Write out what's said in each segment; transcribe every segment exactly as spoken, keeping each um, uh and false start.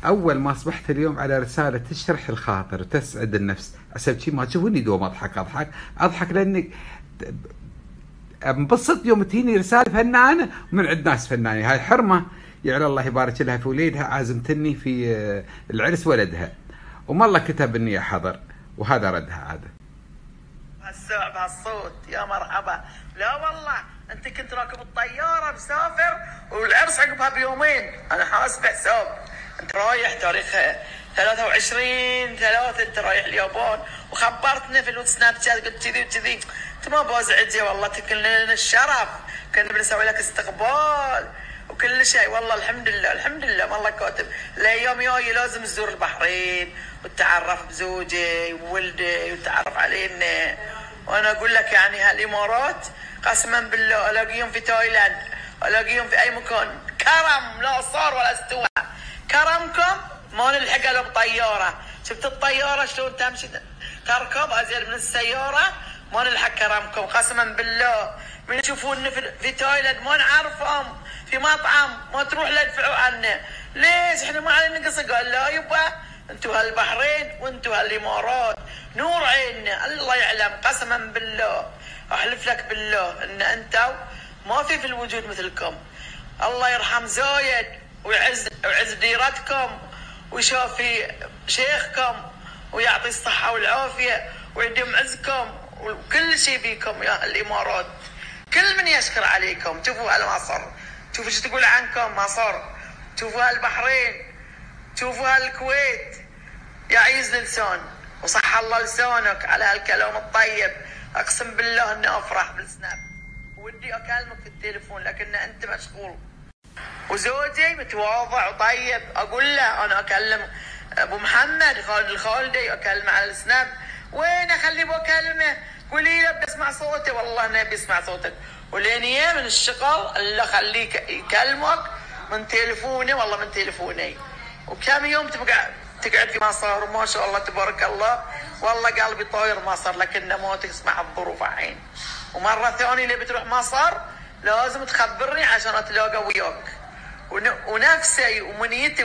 اول ما اصبحت اليوم على رساله تشرح الخاطر وتسعد النفس، عشان شي ما تشوفوني دوم اضحك اضحك اضحك لاني انبسط يوم تجيني رساله فنانه ومن عند ناس فنانين. هاي حرمه يعني الله يبارك لها في وليدها، عازمتني في العرس ولدها وما الله كتب اني احضر، وهذا ردها عاده. هالسوع بهالصوت يا مرحبا. لا والله انت كنت راكب الطياره مسافر والعرس عقبها بيومين، انا حاسب حساب. انت رايح تاريخ ثلاثة وعشرين ثلاثة انت رايح اليابان وخبرتنا في السناب شات قلت كذي وكذي. انت ما بوزعج والله، تكن لنا الشرف، كنا بنسوي لك استقبال وكل شيء. والله الحمد لله الحمد لله ما الله كاتب. الايام جايه لازم تزور البحرين وتتعرف بزوجي وولدي وتتعرف علينا. وانا اقول لك يعني هالامارات قسما بالله الاقيهم في تايلاند، الاقيهم في اي مكان. كرم لا صار ولا استوى. كرمكم ما نلحق الا بطياره. شفت الطياره شلون تمشي تركب ازيد من السياره؟ ما نلحق كرمكم قسما بالله. من يشوفونا في, في تايلاند ما نعرفهم، في مطعم ما تروح لا يدفعوا عنا. ليش احنا ما علينا قصه؟ قال لا يبا انتوا هالبحرين وانتوا هالامارات نور عيننا الله يعلم. قسما بالله احلف لك بالله ان انتوا ما في في الوجود مثلكم. الله يرحم زايد ويعز ويعز ديرتكم ويشافي شيخكم ويعطي الصحه والعافيه ويديم عزكم وكل شيء فيكم يا الامارات. كل من يشكر عليكم. شوفوا هالمصر، شوفوا شو تقول عنكم مصر، شوفوا هالبحرين، شوفوا هالكويت. يعيز لسان وصح الله لسانك على هالكلام الطيب. اقسم بالله اني افرح بالسناب ودي اكلمك في التليفون لكن انت مشغول. وزوجي متواضع وطيب، اقول له انا اكلم ابو محمد خالد الخالدي اكلمه على السناب. وين اخليه بكلمه؟ قولي له بسمع صوته. والله انه بيسمع صوتك ولين من الشغل الا خليه يكلمك من تليفوني. والله من تليفوني. وكم يوم تبقى تقعد في مصر وما شاء الله تبارك الله. والله قلبي طاير مصر لكنه ما تسمع الظروف الحين. ومره ثانيه اللي بتروح مصر لازم تخبرني عشان اتلاقى وياك. ونفسي ومنيتي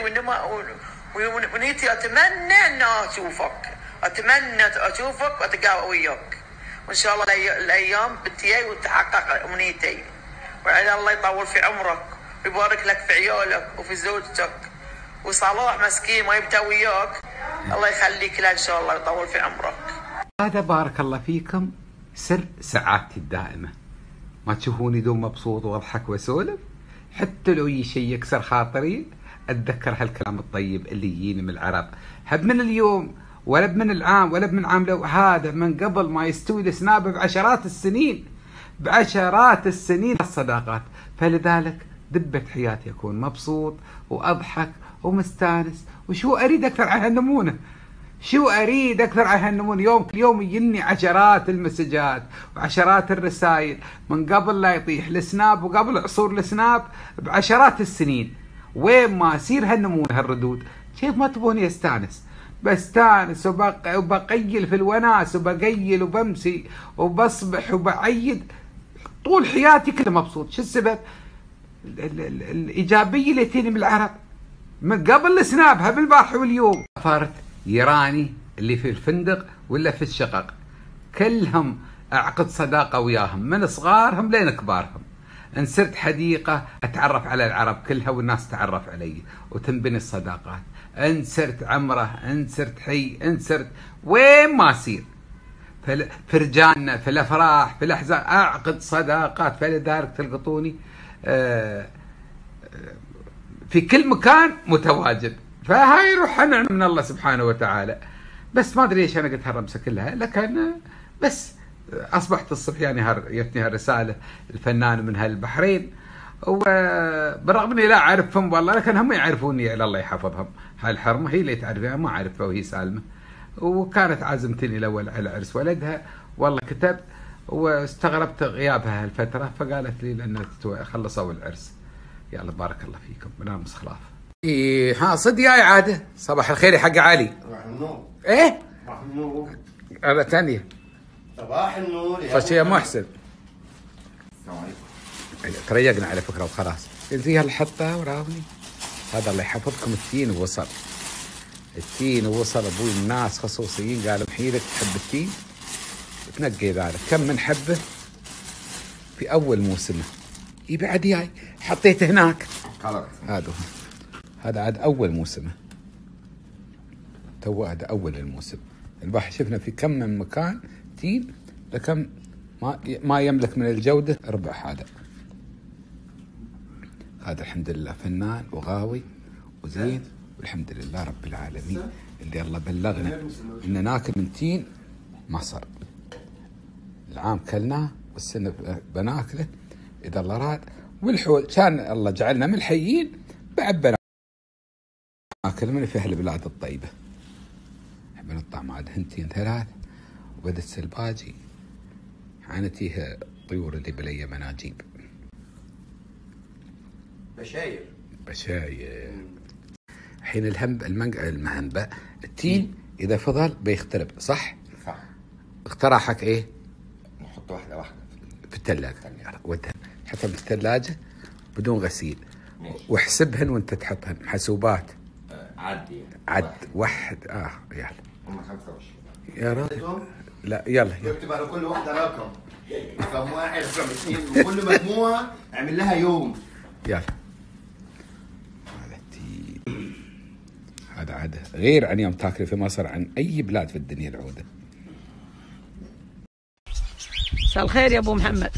ونيتي اتمنى ان اشوفك، اتمنى اشوفك واتقابل وياك. وان شاء الله الايام بتجي وتحقق امنيتي. وعلى الله يطول في عمرك ويبارك لك في عيالك وفي زوجتك. وصلاح مسكين ما يبتا وياك الله يخليك له ان شاء الله يطول في عمرك. هذا بارك الله فيكم سر سعادتي الدائمه. ما تشوفوني دوم مبسوط واضحك واسولف؟ حتى لو يجي شيء يكسر خاطري اتذكر هالكلام الطيب اللي يجيني من العرب. هب من اليوم ولا من العام ولا من عام، لو هذا من قبل ما يستوي السناب بعشرات السنين بعشرات السنين الصداقات. فلذلك دبت حياتي اكون مبسوط واضحك ومستانس. وشو اريد اكثر عن هالنمونه؟ شو اريد اكثر عن هالنمونه؟ يوم كل يوم يجيني عشرات المسجات وعشرات الرسائل من قبل لا يطيح السناب وقبل عصور السناب بعشرات السنين. وين ما اصير هالنمونه هالردود. كيف ما تبوني استانس؟ بستانس وبق... وبقيل في الوناس وبقيل وبمسي وبصبح وبعيد طول حياتي كله مبسوط. شو السبب؟ ال... ال... ال... الايجابيه اللي تجيني من العرب من قبل السناب بالبارح واليوم. صارت يراني اللي في الفندق ولا في الشقق كلهم اعقد صداقه وياهم من صغارهم لين كبارهم. ان صرت حديقه اتعرف على العرب كلها والناس تعرف علي وتنبني الصداقات. ان صرت عمره، ان صرت حي، ان صرت وين ما اصير في رجالنا في الافراح في الاحزان اعقد صداقات. فلذلك تلقطوني في كل مكان متواجد. فهاي روح نعم من الله سبحانه وتعالى. بس ما ادري ليش انا قلت هالرمسه كلها، لكن بس اصبحت الصبح يعني جتني هالرساله الفنان من هالبحرين، وبالرغم اني لا اعرفهم والله لكن هم يعرفوني الله يحفظهم. هالحرمه هي اللي تعرفها ما اعرفها وهي سالمه. وكانت عازمتني الاول على عرس ولدها. والله كتبت واستغربت غيابها هالفتره فقالت لي لان خلصوا العرس. يلا بارك الله فيكم. بنام خلاف. إيه ها صدق يا عاده. صباح الخير يا حق علي. صباح النور. ايه؟ صباح النور. هذا ثانيه. صباح النور يا يا محسن. السلام عليكم. تريقنا على فكره وخلاص. فيها الحطه وراوني. هذا الله يحفظكم التين ووصل. التين ووصل ابوي الناس خصوصيين قالوا محيلك تحب التين تنقي ذلك كم من حبه في اول موسمه يبعد جاي حطيته هناك خلاص هذا هذا عاد اول موسمه تو هذا اول الموسم البحر شفنا في كم من مكان تين لكم ما ما يملك من الجوده ربع هذا هذا الحمد لله فنان وغاوي وزين والحمد لله رب العالمين اللي الله بلغنا ان ناكل من تين مصر العام كلناه والسنه بناكله اذا الله راد والحول كان الله جعلنا من الحيين بعد بناكل من في اهل البلاد الطيبه نحب نطعم عاد هنتين ثلاث وبدت سلباجي عانتيها طيور اللي بلي مناجيب بشاير بشاير الحين الهم المنقع المهنبة التين إذا فضل بيخترب صح؟ صح اقتراحك إيه؟ نحط واحدة واحدة في الثلاجة ودهن حطهم في الثلاجة بدون غسيل ماشي. واحسبهن وانت تحطهن حسوبات آه عد يعني عد واحد اه يلا هم خمسة وعشرين يا رب لا يلا يلا اكتب على كل واحدة رقم رقم واحد رقم اثنين وكل مجموعة اعمل لها يوم يلا هذا التين هذا عادة غير عن يوم تاكل في مصر عن أي بلاد في الدنيا العودة. مساء الخير يا ابو محمد.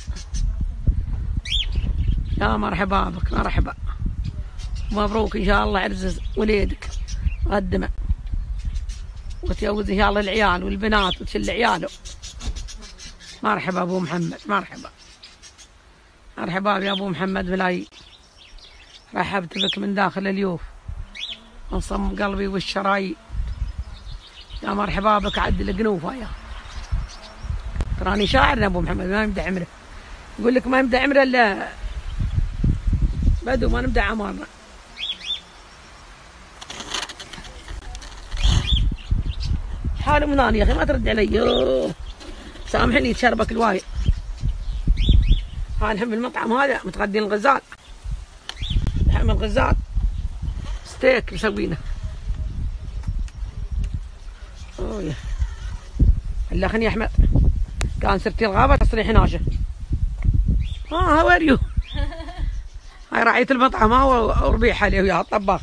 يا مرحبا بك مرحبا. مبروك ان شاء الله عرس وليدك قدمه وتجوز ان شاء الله العيال والبنات وتشل عياله. مرحبا ابو محمد مرحبا. مرحبا يا ابو محمد ملاي. رحبت بك من داخل اليوف من صم قلبي والشرايين. يا مرحبا بك عد القنوفه يا تراني شاعر يا ابو محمد ما يمدح عمره. يقول لك ما يمدح عمره الا بدو ما نمدح عمرنا. حالي مناني يا اخي ما ترد علي. يوه سامحني تشربك الواي. ها نحب المطعم هذا متغدين الغزال. لحم الغزال ستيك مسوينه. اوه الا خني احمد كان سرتي الغابه تصريح ناشه. ها هاو ار يو. هاي راعية المطعم ها وربيح عليه وياها الطباخ.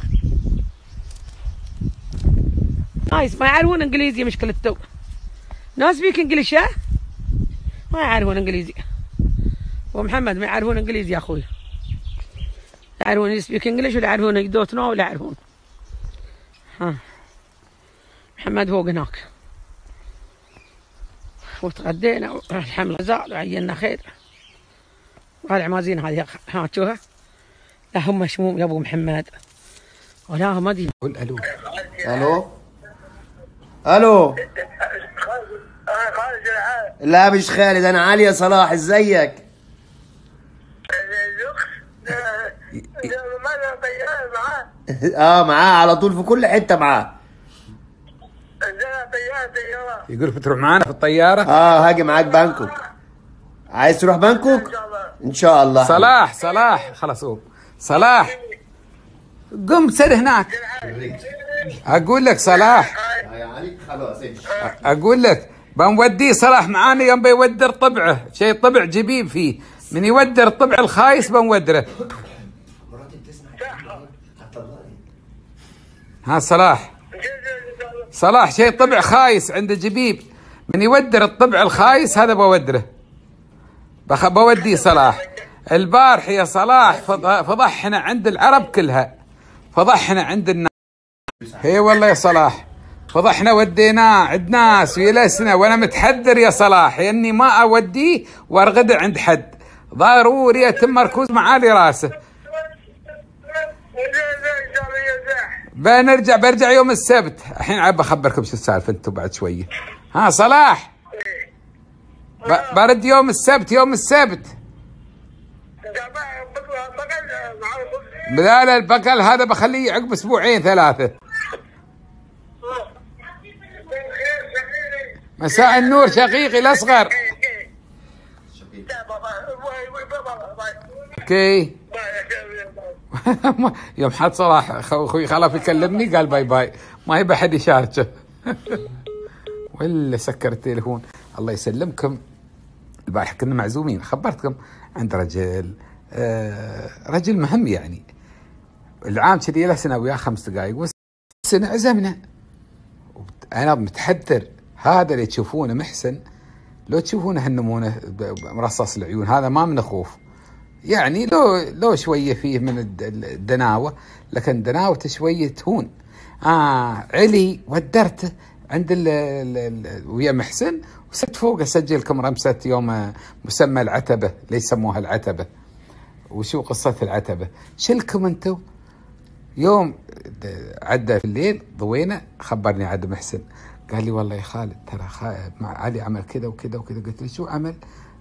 نايس ما يعرفون انجليزي مشكلة تو. ناس سبيك انجليش ها؟ ما يعرفون انجليزي. ومحمد ما يعرفون انجليزي يا اخوي. يعرفون يسبيك انجليش ولا يعرفون يدوت نو ولا يعرفون. ها محمد فوق هناك. وتغدينا والحمل غزال وعينا خير. وهالعمازين هذه ها تشوفها؟ لا هم مشموم يا ابو محمد ولا هم ادري. قول الو. الو الو لا مش خالد انا علي صلاح ازيك؟ اه معاه على طول في كل حته معاه. يقول بتروح معانا في الطيارة؟ اه هاجي معاك بانكوك. عايز تروح بانكوك؟ ان شاء الله. صلاح صلاح خلاص قوم صلاح قم سر هناك. اقول لك صلاح يا علي خلاص اقول لك بنوديه صلاح معانا يوم بيودر طبعه شيء طبع جبيب فيه من يودر الطبع الخايس بنودره. ها صلاح صلاح شيء طبع خايس عنده جبيب من يودر الطبع الخايس هذا بودره بخ بوديه صلاح. البارح يا صلاح فضحنا عند العرب كلها فضحنا عند الناس. هي والله يا صلاح فضحنا وديناه عند ناس ويلسنا وانا متحذر يا صلاح اني ما اوديه وارغده عند حد ضروري يتم مركوز معالي راسه. بنرجع برجع يوم السبت. الحين عاد بخبركم شو السالفه انتم بعد شويه. ها صلاح برد يوم السبت يوم السبت. لا لا البقل هذا بخليه عقب اسبوعين ثلاثه. مساء النور شقيقي الاصغر. اوكي يوم حد صلاح اخوي خلاف يكلمني قال باي باي، ما يبي احد يشاركه. ولا سكر التليفون. الله يسلمكم. البارح كنا معزومين، خبرتكم عند رجل آه رجل مهم يعني، العام كذي له سنه وياه خمس دقائق، والسنه عزمنا. انا متحذر، هذا اللي تشوفونه محسن لو تشوفونه هالنمونه مرصص العيون، هذا ما من خوف يعني، لو لو شويه فيه من الدناوه، لكن دناوته شويه تهون. اه علي ودرته عند ال ال ويا محسن، وست فوق اسجل لكم رمسه يوم مسمى العتبه، ليش سموها العتبه وشو قصه العتبه. شلكم انتم. يوم عدى في الليل ضوينا، خبرني عاد محسن قال لي والله يا خالد ترى مع علي عمل كذا وكذا وكذا. قلت له شو عمل؟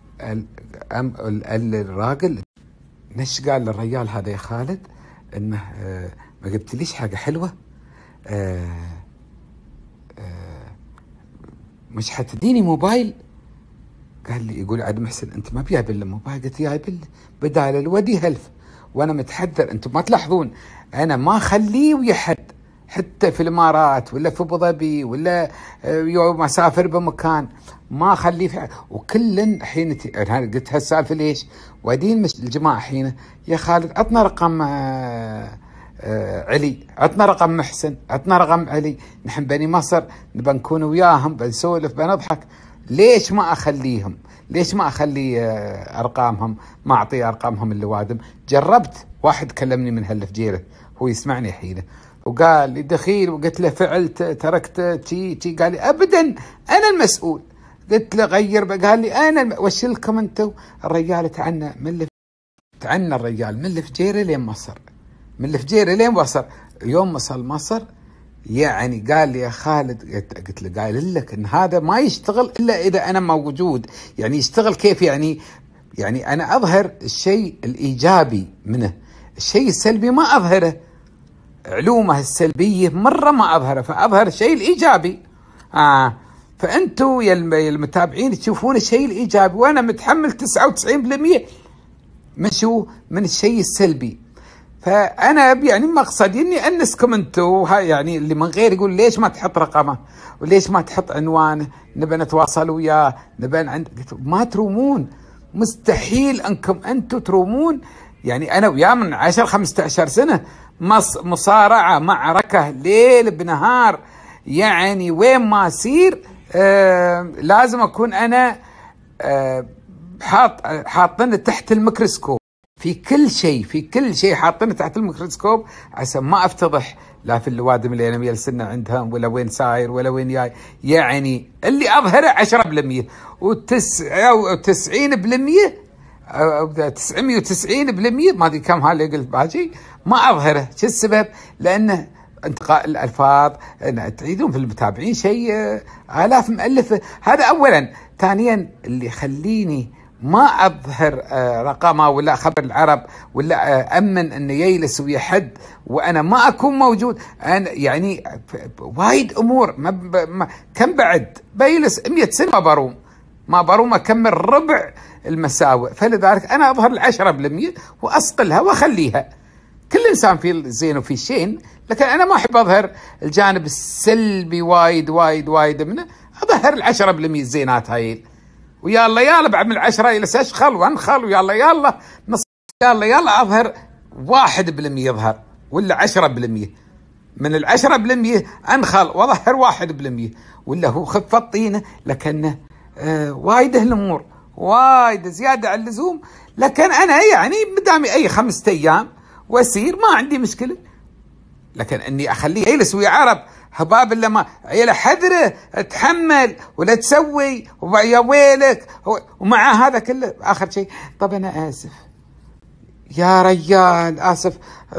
الراجل نش قال للرجال هذا يا خالد انه ما جبت ليش حاجه حلوه، مش حتديني موبايل؟ قال لي يقول عاد محسن انت ما بجايب الا موبايل. قلت جايب بدال الودي هلف، وانا متحذر. انتم ما تلاحظون انا ما اخليه ويا حد، حتى في الامارات ولا في ابو ظبي ولا يوم اسافر بمكان ما اخليه في، وكل حين انا قلت هالسالفه ليش؟ وادين الجماعه حين يا خالد عطنا رقم آآ آآ علي، عطنا رقم محسن، عطنا رقم علي، نحن بني مصر نبى نكون وياهم، بنسولف بنضحك. ليش ما اخليهم؟ ليش ما اخلي ارقامهم؟ ما اعطي ارقامهم اللوادم. جربت، واحد كلمني من هالفجيره هو يسمعني حينه وقال لي دخيل، وقلت له فعلت تركت تي تي، قال لي ابدا انا المسؤول. قلت له غير، قال لي انا وش لكم انتم؟ الرجال تعنى من تعنى الرجال من الفجيره لين مصر، من الفجيره لين مصر. يوم وصل مصر يعني قال لي يا خالد، قلت له قايل لك ان هذا ما يشتغل الا اذا انا موجود. يعني يشتغل كيف يعني؟ يعني انا اظهر الشيء الايجابي منه، الشيء السلبي ما اظهره. علومه السلبيه مره ما اظهره، فاظهر الشيء الايجابي. اه فانتوا يا المتابعين تشوفون الشيء الايجابي، وانا متحمل تسعة وتسعين بالمئة من شو؟ من الشيء السلبي. فانا يعني مقصدي اني انسكم انتوا، يعني اللي من غير يقول ليش ما تحط رقمه وليش ما تحط عنوانه، نبى نتواصل وياه، نبى عند، ما ترومون. مستحيل انكم انتوا ترومون. يعني انا وياه من عشر خمسة عشر سنه مصارعه، معركه ليل بنهار، يعني وين ما اسير آه لازم اكون انا آه حاط حاطني تحت الميكروسكوب في كل شيء، في كل شيء حاطني تحت الميكروسكوب عشان ما افتضح لا في اللوادم اللي انا ميلسنا عندهم، ولا وين ساير ولا وين جاي. يعني اللي اظهره عشرة بالمئة وتسعين بالمئة أو تسعمئة وتسعين بالمئة ما ادري كم هاللي قلت باجي ما اظهره. شو السبب؟ لانه انتقاء الالفاظ، تعيدون في المتابعين شيء آلاف مؤلفه. هذا اولا. ثانيا اللي يخليني ما اظهر رقمه ولا خبر العرب ولا امن انه يجلس ويا حد وانا ما اكون موجود، انا يعني وايد امور ما, ما كم بعد بيجلس مئة سنه ما بروم ما بروم اكمل ربع المساوئ. فلذلك انا اظهر العشرة بالمئة واصقلها واخليها. كل انسان فيه زين وفيه شين، لكن انا ما احب اظهر الجانب السلبي وايد وايد وايد منه. اظهر العشرة بالمئة الزينات هاي، ويلا يلا بعد من العشرة إلى سأشخل وانخل، ويلا يلا نص، يلا يلا أظهر واحد بالمية يظهر ولا عشرة بالمية. من العشرة بالمية أنخل وأظهر واحد بالمية، ولا هو خفة طينة لكنه آه وايد الأمور وايد زيادة عن اللزوم. لكن أنا يعني بدامي أي خمسة أيام وأسير ما عندي مشكلة، لكن أني أخليه يجلس ويا عرب هباب اللي ما عيله حذره تحمل ولا تسوي ويا ويلك. ومع هذا كله اخر شيء طب انا اسف يا رجال، اسف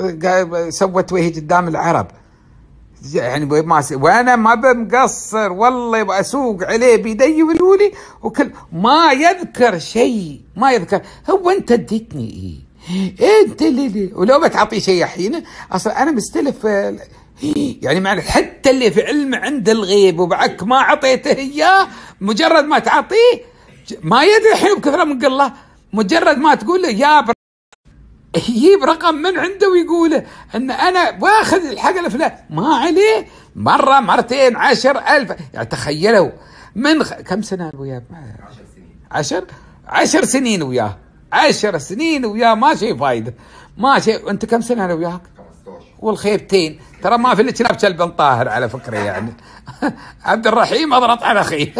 سوت وجهي قدام العرب يعني ما وانا ما بمقصر والله، يبغى اسوق عليه بيدي ولولي وكل ما يذكر شيء، ما يذكر. هو انت اديتني ايه انت اللي ولو بتعطي شيء حين اصلا انا مستلف يعني معنى حتى اللي في علم عند الغيب وبعك ما عطيته اياه، مجرد ما تعطيه ما يدري الحين بكثره من قله، مجرد ما تقول له يا بر... يجيب رقم من عنده ويقوله ان انا واخذ الحق الفلان ما عليه، مره مرتين عشر ألف. يعني تخيلوا من خ... كم سنه وياه؟ عشر سنين. عشر عشر سنين وياه، عشر سنين وياه ما شيء فايده، ما شيء. انت كم سنه وياك؟ خمسة عشر. والخيبتين ترى ما في الا كلب طاهر على فكره يعني. عبد الرحيم اضغط على اخيه.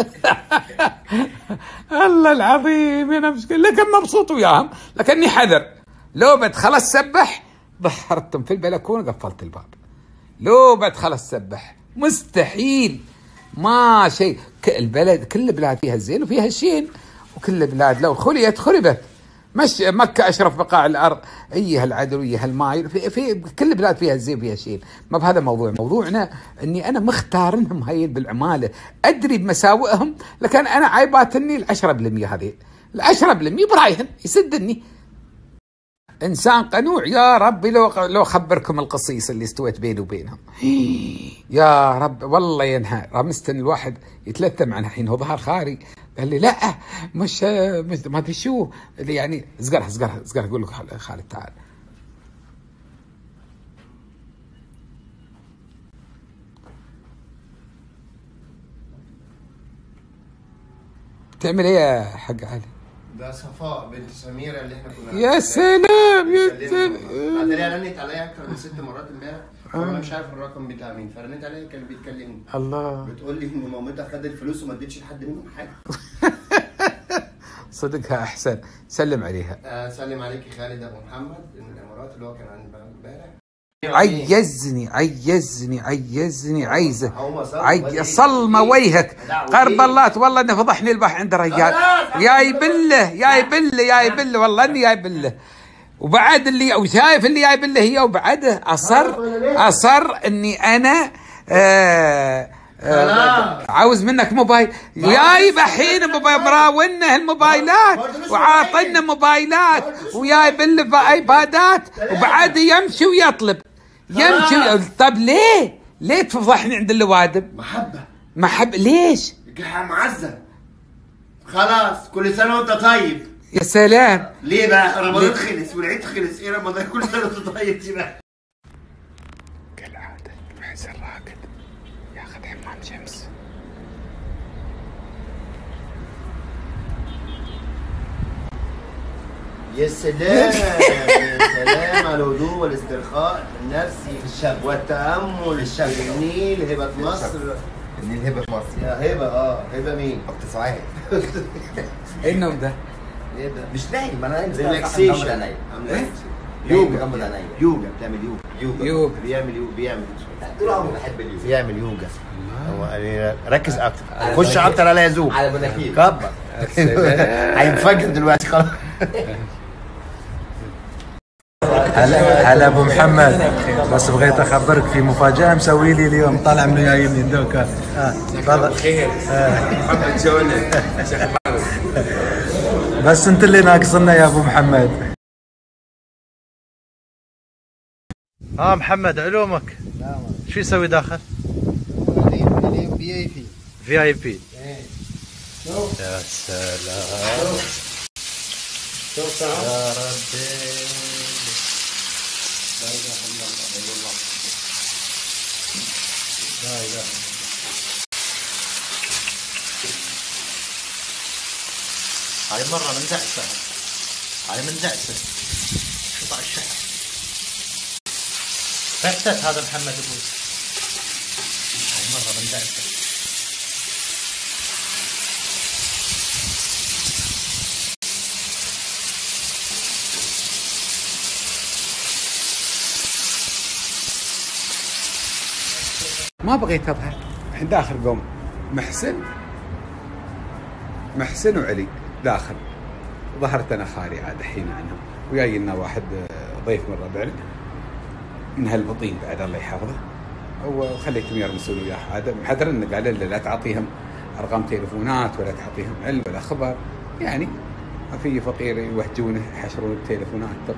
الله العظيم انا مشكلة، لكن مبسوط وياهم، لكني حذر لو بدخل السبح ظهرتم في البلكونه قفلت الباب. لو بدخل السبح مستحيل، ما شيء. البلد كل البلاد فيها الزين وفيها الشين، وكل البلاد لو خليت خربت. مش مكة أشرف بقاع الأرض، أيها العدل وأيها الماي، في, في كل البلاد فيها الزين وفيها الشين. ما بهذا موضوع، موضوعنا أني أنا مختارنهم هاي بالعمالة، أدري بمساوئهم، لكن أنا عيباتني العشرة بالمية هذه، العشرة بالمية برايهن يسدني. إنسان قنوع يا ربي. لو لو خبركم القصيص اللي استويت بيني وبينهم يا رب والله ينهى. رمستن الواحد يتلثم عنها حين هو ظهر خاري، قال لي لا مش, مش ما ادري شو اللي يعني زقرها زقرها زقرها. اقول لك خالد تعال تعمل ايه يا حق علي؟ ده صفاء بنت سميرة اللي احنا كنا يا سلام يا سلام. بعدين رنت عليا اكتر من ست مرات امبارح، وانا مش عارف الرقم بتاع مين، فرنت عليا كان بيتكلمني. الله. بتقول لي ان مامتها خدت فلوس وما ادتش لحد منهم حاجه. صدقها احسن. سلم عليها. آه سلم عليك خالد ابو محمد من الامارات اللي هو كان عندي امبارح. عيزني عيزني عيزني عيزه عي صلمه وجهك قرب الله. والله انه فضحني البح عند الرجال. يا يبله يا يبله يا يبله والله اني يا يبله. وبعد اللي وشايف اللي جايب له هي، وبعده اصر اصر اني انا آه آه عاوز منك موبايل. جايب الحين مراونا الموبايلات وعاطنا موبايلات وجايب له ايبادات، وبعد يمشي ويطلب يمشي. طب ليه؟ ليه تفضحني عند اللوادم؟ محبه محبه ليش؟ معزه. خلاص كل سنه وانت طيب. يا سلام. ليه بقى؟ رمضان خلص والعيد خلص، ايه رمضان كل سنه وانت طيب دي بقى؟ كالعاده الوحش الراكد ياخذ حمام شمس. يا سلام يا سلام على الهدوء والاسترخاء النفسي والتامل في النيل. هبه مصر. النيل هبه مصر. يا هبه. اه هبه مين؟ اخت سعاد. ايه النوم ده؟ ايه ده؟ مش نايم، انا نايم. ريلاكسيشن. ايه؟ يوجا. يوجا بتعمل يوجا. يوجا. يوجا. بيعمل يوجا. بيعمل طول عمري بحب اليوجا. بيعمل يوجا. هو يعني ركز اكتر، خش اكتر على يزوق على مناخير. كبر. هينفجر دلوقتي خلاص. هلا هلا ابو محمد، بس بغيت اخبرك في مفاجاه مسوي لي اليوم، طالع من جايين دوكا. اه تفضل. خير محمد شلونك؟ بس انت اللي ناقصنا يا ابو محمد. اه محمد علومك شو يسوي داخل؟ في اي بي. في اي بي. يا سلام. شوف يا ربي. لا اله الا الله. لا اله. هاي مرة من دعسة، هاي من دعسة قطع الشحن. فتت هذا محمد ابوي. هاي مرة من دعسة. ما بغيت اظهر. الحين داخل قوم محسن محسن وعلي داخل. ظهرت انا خالي عاد الحين عنهم، وياي لنا واحد ضيف من ربعنا من هالبطين بعد الله يحفظه، وخليتهم يرمسون وياه عاد محذرنا قال له لا تعطيهم ارقام تليفونات ولا تعطيهم علم ولا خبر، يعني ما في فقير يوهجونه يحشرون التليفونات. طب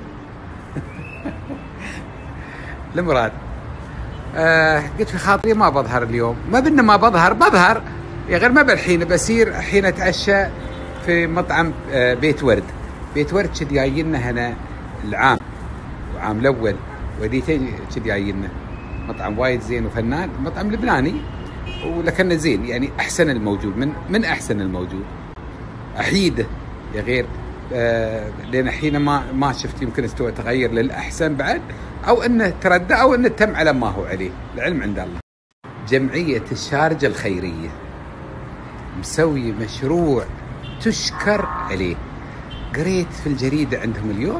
المراد آه قلت في خاطري ما بظهر اليوم، ما بنا ما بظهر بظهر يا غير ما بالحين بسير حين اتعشى في مطعم آه بيت ورد. بيت ورد شد جاينا هنا العام العام الاول وديتين كذي جاينا مطعم وايد زين وفنان، مطعم لبناني ولكنه زين يعني احسن الموجود، من من احسن الموجود. احيده يا غير آه لان حين ما ما شفت يمكن استوى تغير للاحسن بعد، او انه تردى او انه تم على ما هو عليه، العلم عند الله. جمعيه الشارجه الخيريه مسوي مشروع تشكر عليه. قريت في الجريده عندهم اليوم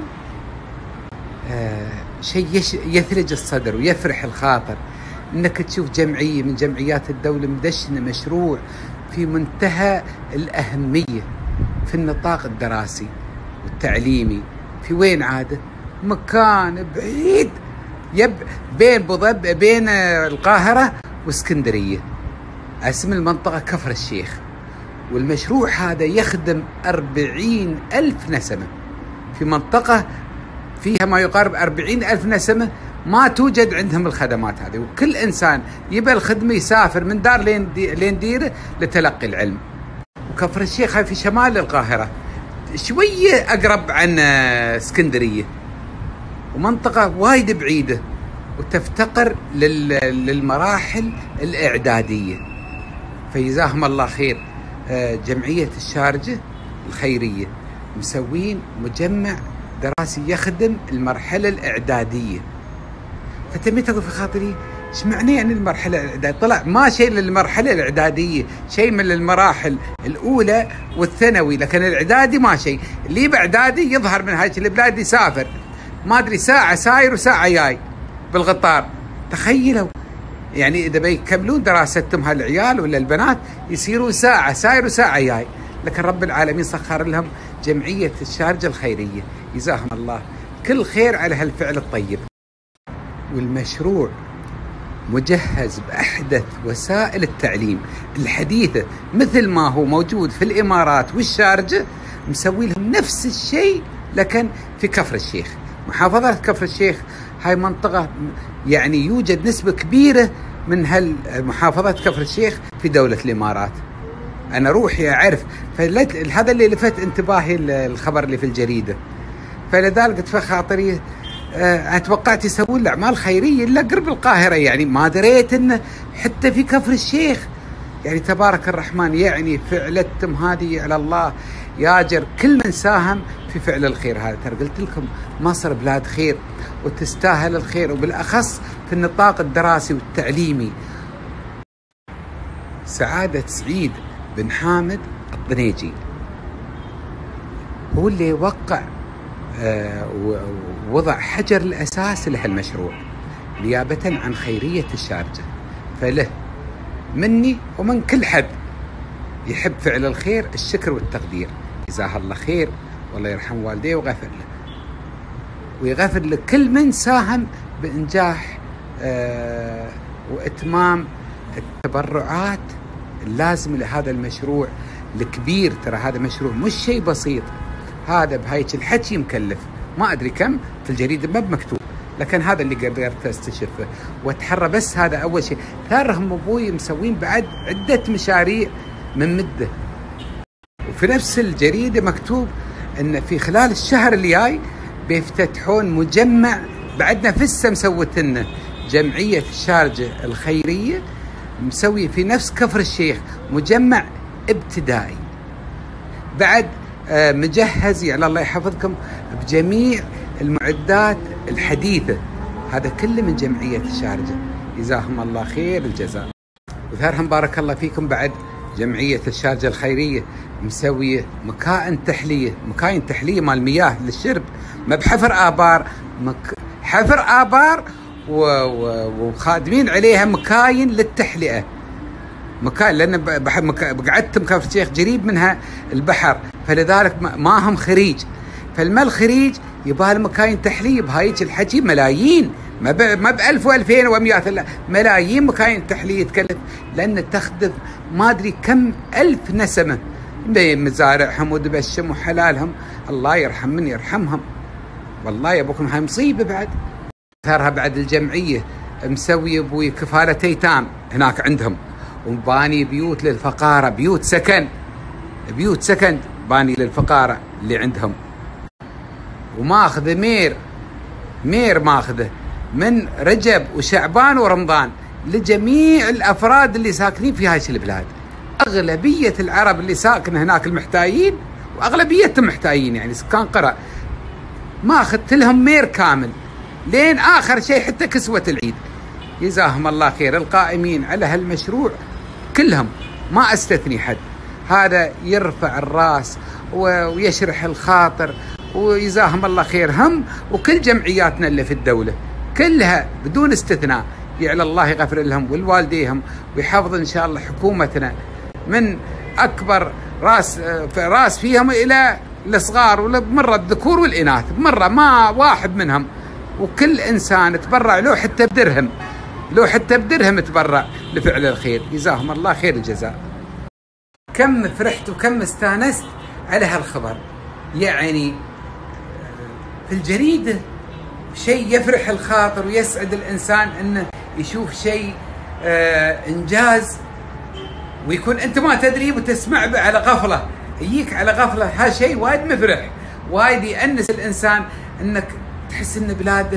آه شيء يثلج الصدر ويفرح الخاطر انك تشوف جمعيه من جمعيات الدوله مدشنه مشروع في منتهى الاهميه في النطاق الدراسي والتعليمي. في وين عاده؟ مكان بعيد يب بين بوظب بين القاهره واسكندريه، اسم المنطقه كفر الشيخ. والمشروع هذا يخدم أربعين ألف نسمه في منطقه فيها ما يقارب أربعين ألف نسمه ما توجد عندهم الخدمات هذه، وكل إنسان يبى الخدمة يسافر من دار لين دي لين ديره لتلقي العلم. وكفر الشيخ في شمال القاهرة شوية أقرب عن اسكندرية، ومنطقة وايد بعيدة وتفتقر للمراحل الإعدادية. فجزاهم الله خير جمعية الشارجة الخيرية مسوين مجمع دراسي يخدم المرحلة الإعدادية. فتميت أقول في خاطري ايش معنى يعني المرحلة الإعدادية؟ طلع ما شيء للمرحلة الإعدادية، شيء من المراحل الأولى والثانوي، لكن الإعدادي ما شيء. اللي بإعدادي يظهر من هاي البلاد يسافر ما أدري ساعة ساير وساعة جاي بالقطار. تخيلوا يعني إذا بيكملون دراستهم هالعيال ولا البنات يصيروا ساعة ساير وساعة جاي، لكن رب العالمين سخر لهم جمعية الشارجة الخيرية، جزاهم الله كل خير على هالفعل الطيب. والمشروع مجهز بأحدث وسائل التعليم الحديثة مثل ما هو موجود في الإمارات والشارجة، مسوي لهم نفس الشيء لكن في كفر الشيخ. محافظة كفر الشيخ هاي منطقة يعني يوجد نسبة كبيرة من هالمحافظة كفر الشيخ في دولة الإمارات. أنا روحي أعرف، فهذا اللي لفت انتباهي الخبر اللي في الجريدة، فلذلك قلت في خاطري أه توقعت يسوون الأعمال خيرية إلا قرب القاهرة، يعني ما دريت إنه حتى في كفر الشيخ. يعني تبارك الرحمن، يعني فعلتم هذه على الله ياجر كل من ساهم في فعل الخير هذا. ترى قلت لكم مصر بلاد خير وتستاهل الخير، وبالأخص في النطاق الدراسي والتعليمي. سعادة سعيد بن حامد الطنيجي هو اللي وقع ووضع حجر الأساس لهالمشروع نيابة عن خيرية الشارجة. فله مني ومن كل حد يحب فعل الخير الشكر والتقدير، جزاه الله خير والله يرحم والديه وغفر له، ويغفر لكل من ساهم بإنجاح آه وإتمام التبرعات اللازمة لهذا المشروع الكبير. ترى هذا مشروع مش شيء بسيط، هذا بهايك الحكي مكلف ما أدري كم في الجريدة ما بمكتوب، لكن هذا اللي قدرت استشرفه واتحرى. بس هذا أول شيء. ثانهم أبوي مسوين بعد عدة مشاريع من مدة، وفي نفس الجريدة مكتوب أن في خلال الشهر اللي جاي بيفتتحون مجمع بعد نفسه مسوت لنا جمعية الشارجة الخيرية مسوي في نفس كفر الشيخ مجمع ابتدائي بعد مجهز يعني الله يحفظكم بجميع المعدات الحديثة. هذا كله من جمعية الشارجة، جزاهم الله خير الجزاء. وثارهم بارك الله فيكم بعد جمعية الشارجة الخيرية مسوية مكائن تحلية، مكاين تحلية مال مياه للشرب، ما بحفر آبار، مك... حفر آبار و... و... وخادمين عليها مكاين للتحلئة. مكان لأن بح... مك... قعدت بكفر الشيخ قريب منها البحر، فلذلك ما, ما هم خريج، فالمال خريج يبقى المكاين تحلية بهايج الحكي ملايين، ما ب... ما بألف وألفين ومئات، لا ملايين مكاين تحلية تكلف، لأن تخدم ما أدري كم ألف نسمة بين مزارعهم ودبشهم وحلالهم. الله يرحم من يرحمهم، والله يا ابوكم هاي مصيبة. بعد ثارها بعد الجمعية مسوي ابوي كفالة ايتام هناك عندهم، وباني بيوت للفقارة، بيوت سكن، بيوت سكن باني للفقارة اللي عندهم، وماخذ مير مير ماخذه من رجب وشعبان ورمضان لجميع الافراد اللي ساكنين في هاي البلاد. اغلبيه العرب اللي ساكن هناك المحتاجين، واغلبيتهم محتاجين يعني سكان قرى، ما اخذت لهم مير كامل لين اخر شيء حتى كسوه العيد. جزاهم الله خير القائمين على هالمشروع كلهم ما استثني حد. هذا يرفع الراس ويشرح الخاطر، وجزاهم الله خير هم وكل جمعياتنا اللي في الدولة كلها بدون استثناء. يعلى الله يغفر لهم ولوالديهم ويحفظ إن شاء الله حكومتنا من أكبر راس راس فيهم إلى الصغار، ومرة الذكور والإناث، مرة ما واحد منهم. وكل إنسان تبرع له حتى بدرهم، لو حتى بدرهم تبرع لفعل الخير. جزاهم الله خير الجزاء. كم فرحت وكم استانست على هالخبر. يعني في الجريدة شيء يفرح الخاطر ويسعد الإنسان أنه يشوف شيء آه إنجاز، ويكون أنت ما تدري وتسمع على غفلة، يجيك على غفلة. ها شيء وايد مفرح، وايد يأنس الإنسان أنك تحس أن بلادك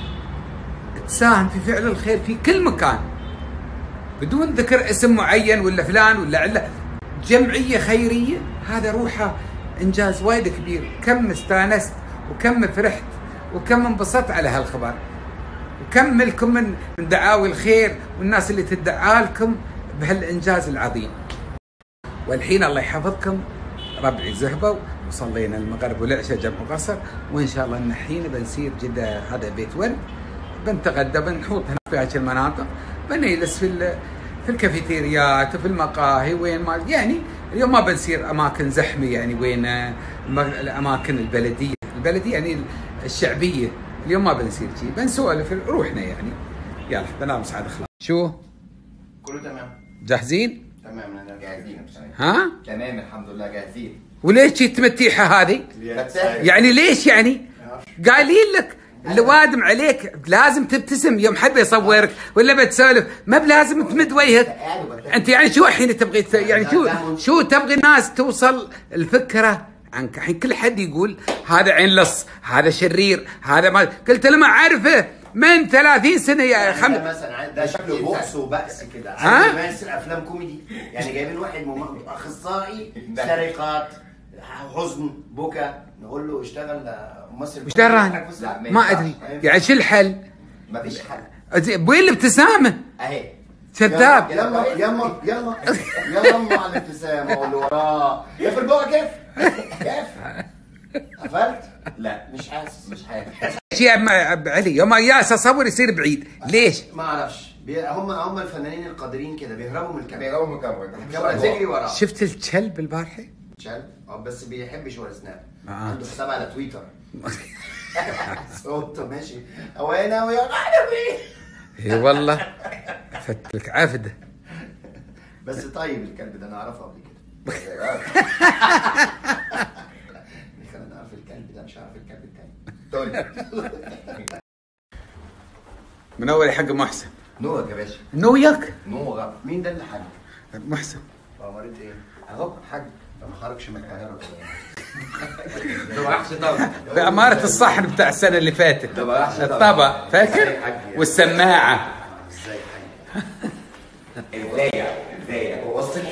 تساهم في فعل الخير في كل مكان بدون ذكر اسم معين ولا فلان ولا عله. جمعية خيرية هذا روحه إنجاز وايد كبير. كم استانست وكم فرحت وكم انبسطت على هالخبر، وكم لكم من من دعاوي الخير والناس اللي تدعى لكم بهالإنجاز العظيم. والحين الله يحفظكم، ربعي زهبوا وصلينا المغرب والعشاء جمع قصر، وإن شاء الله إن الحين بنسير جدة هذا بيت ورد، بنتغدى بنحوط هنا في هذه المناطق، بنجلس في في الكافيتريات وفي المقاهي وين ما يعني. اليوم ما بنسير اماكن زحمه يعني وين الاماكن البلديه، البلديه يعني الشعبيه، اليوم ما بنسير شيء، بنسولف روحنا يعني. يلا بنام سعد خلاص. شو؟ كله تمام. جاهزين؟ تمام انا جاهزين. ها؟ تمام الحمد لله جاهزين. وليش التمتيحه هذه؟ يعني ليش يعني؟ قايلين لك اللي وادم عليك لازم تبتسم يوم حد يصورك ولا بتسولف، ما بلازم تمد وجهك. انت يعني شو الحين تبغي يعني شو شو تبغي الناس توصل الفكره عنك؟ الحين كل حد يقول هذا عين لص، هذا شرير، هذا ما قلت له ما اعرفه من ثلاثين سنه يا خم مثلا ده شكله بؤس وبأس كده، ها؟ ما يصير افلام كوميدي يعني، جايبين واحد اخصائي سرقات حزن بكى، نقول له اشتغل ممثل. وش دراني؟ ما ادري يعني شو الحل؟ ما فيش حل. وين الابتسامه؟ اهي يلا كذاب. يلا يلا يلا مع الابتسامه واللي وراه. يا في البقى كيف؟ كيف؟ قفلت؟ لا مش حاسس. مش حاسس. يا علي يوم ياس اصور يصير بعيد. ليش؟ ما اعرفش. هم هم الفنانين القادرين كده بيهربوا من الكاميرا. بيهربوا من الكاميرا. الكاميرا تجري وراه. شفت الكلب البارحه؟ كلب؟ اه بس بيحبش ولا سناب. آه. عنده حساب على تويتر. صوته ماشي. هو هنا ويا غالبي. اي والله فتلك عفده. بس طيب الكلب ده انا اعرفه قبل كده. انا عارف الكلب ده مش عارف الكلب التاني. من اول حق محسن. نورك يا باشا. نوياك؟ نورك. مين ده اللي حاج؟ محسن. اه مريض ايه؟ اهو حاج. ما خرجش من القاهره. ده ما راحش طبعا. بأمارة الصحن بتاع السنة اللي فاتت. ده ما راحش الطبق فاكر؟ والسماعة. ازاي حاج؟ البداية البداية هو وصل.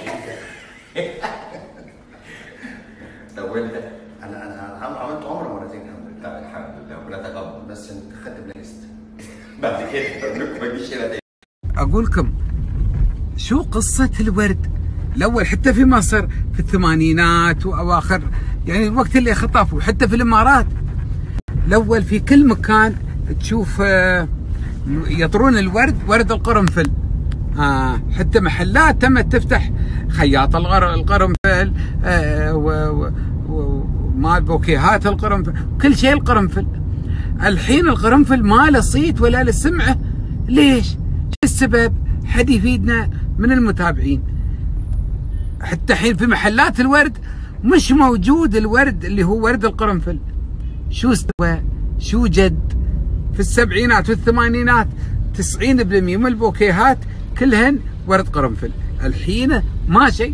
طولت. انا انا انا عملت عمره مرتين الحمد لله. الحمد لله ربنا تقبل. بس انت خدت بلايست. بعد كده ما تجيش هنا تاني. أقول لكم شو قصة الورد؟ الأول حتى في مصر في الثمانينات وأواخر يعني الوقت اللي خطفوا، وحتى في الإمارات الأول في كل مكان تشوف يطرون الورد، ورد القرنفل. آه حتى محلات تمت تفتح، خياط القرنفل آه ومال بوكيهات القرنفل، كل شيء القرنفل. الحين القرنفل ما له صيت ولا له سمعة. ليش؟ شو السبب؟ حد يفيدنا من المتابعين. حتى الحين في محلات الورد مش موجود الورد اللي هو ورد القرنفل. شو استوى؟ شو جد؟ في السبعينات والثمانينات تسعين بالمئة من البوكيهات كلهن ورد قرنفل، الحين ما شيء.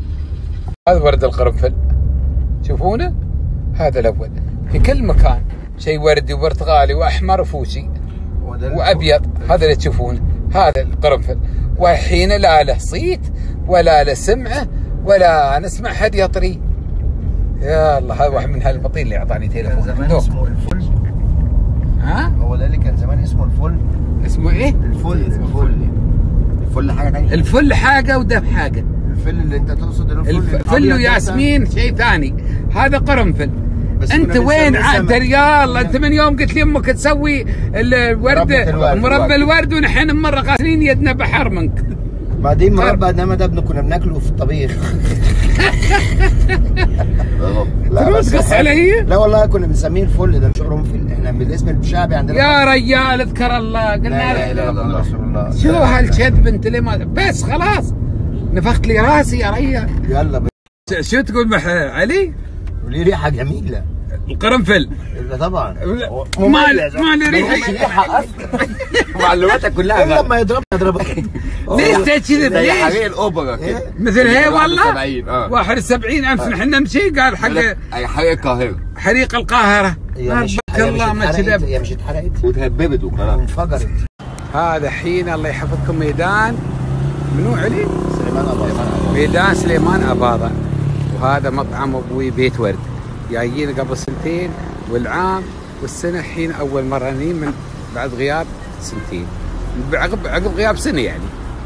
هذا ورد القرنفل، شوفونه؟ هذا الأول في كل مكان، شيء وردي وبرتقالي واحمر وفوشي وابيض، هذا اللي تشوفونه هذا القرنفل. والحين لا له صيت ولا له سمعه ولا نسمع حد يطري. يا الله، هذا واحد من هالبطيء اللي اعطاني تليفون. كان زمان اسمه الفل. ها؟ هو ده اللي كان زمان اسمه الفل. اسمه ايه؟ الفل. الفل الفل حاجه ثانيه. الفل حاجه وده حاجه. الفل اللي انت تقصد الفل الفل وياسمين شيء ثاني، هذا قرنفل. انت وين عاد ريال؟ انت من يوم قلت لي امك تسوي الورد مربى الورد ونحن مره غاسلين يدنا بحر منك. بعدين مربى انما ده كنا بناكله في الطبيخ. لا تقص علي؟ لا والله كنا بنسميه الفل، ده مش قرنفل، احنا بالاسم الشعبي عندنا. يا رجال اذكر الله، قلنا لا اله الا الله رسول الله. شو هالكذب انت ليه؟ بس خلاص نفخت لي راسي يا ريال. يلا ب... شو تقول مح علي؟ وليه ريحه جميله القرنفل. طبعا ما ما له ريحه. معلوماتك كلها غلط. لما يضربك يضربك. ليش تكذب؟ زي ليش؟ حريق الاوبرا كده. مثل هي والله. اه واحد وسبعين امس نحن نمشي قال حق اي حريق القاهره. حريق القاهره. مش الله ما كذب. هي مش اتحرقت وتهببت وخلاص انفجرت. هذا حين الله يحفظكم ميدان منو علي؟ سليمان أباضة. ميدان سليمان أباضة. وهذا مطعم ابوي بيت ورد، جايين قبل سنتين والعام والسنه حين اول مره نجي من بعد غياب سنتين، عقب عقب غياب سنه يعني.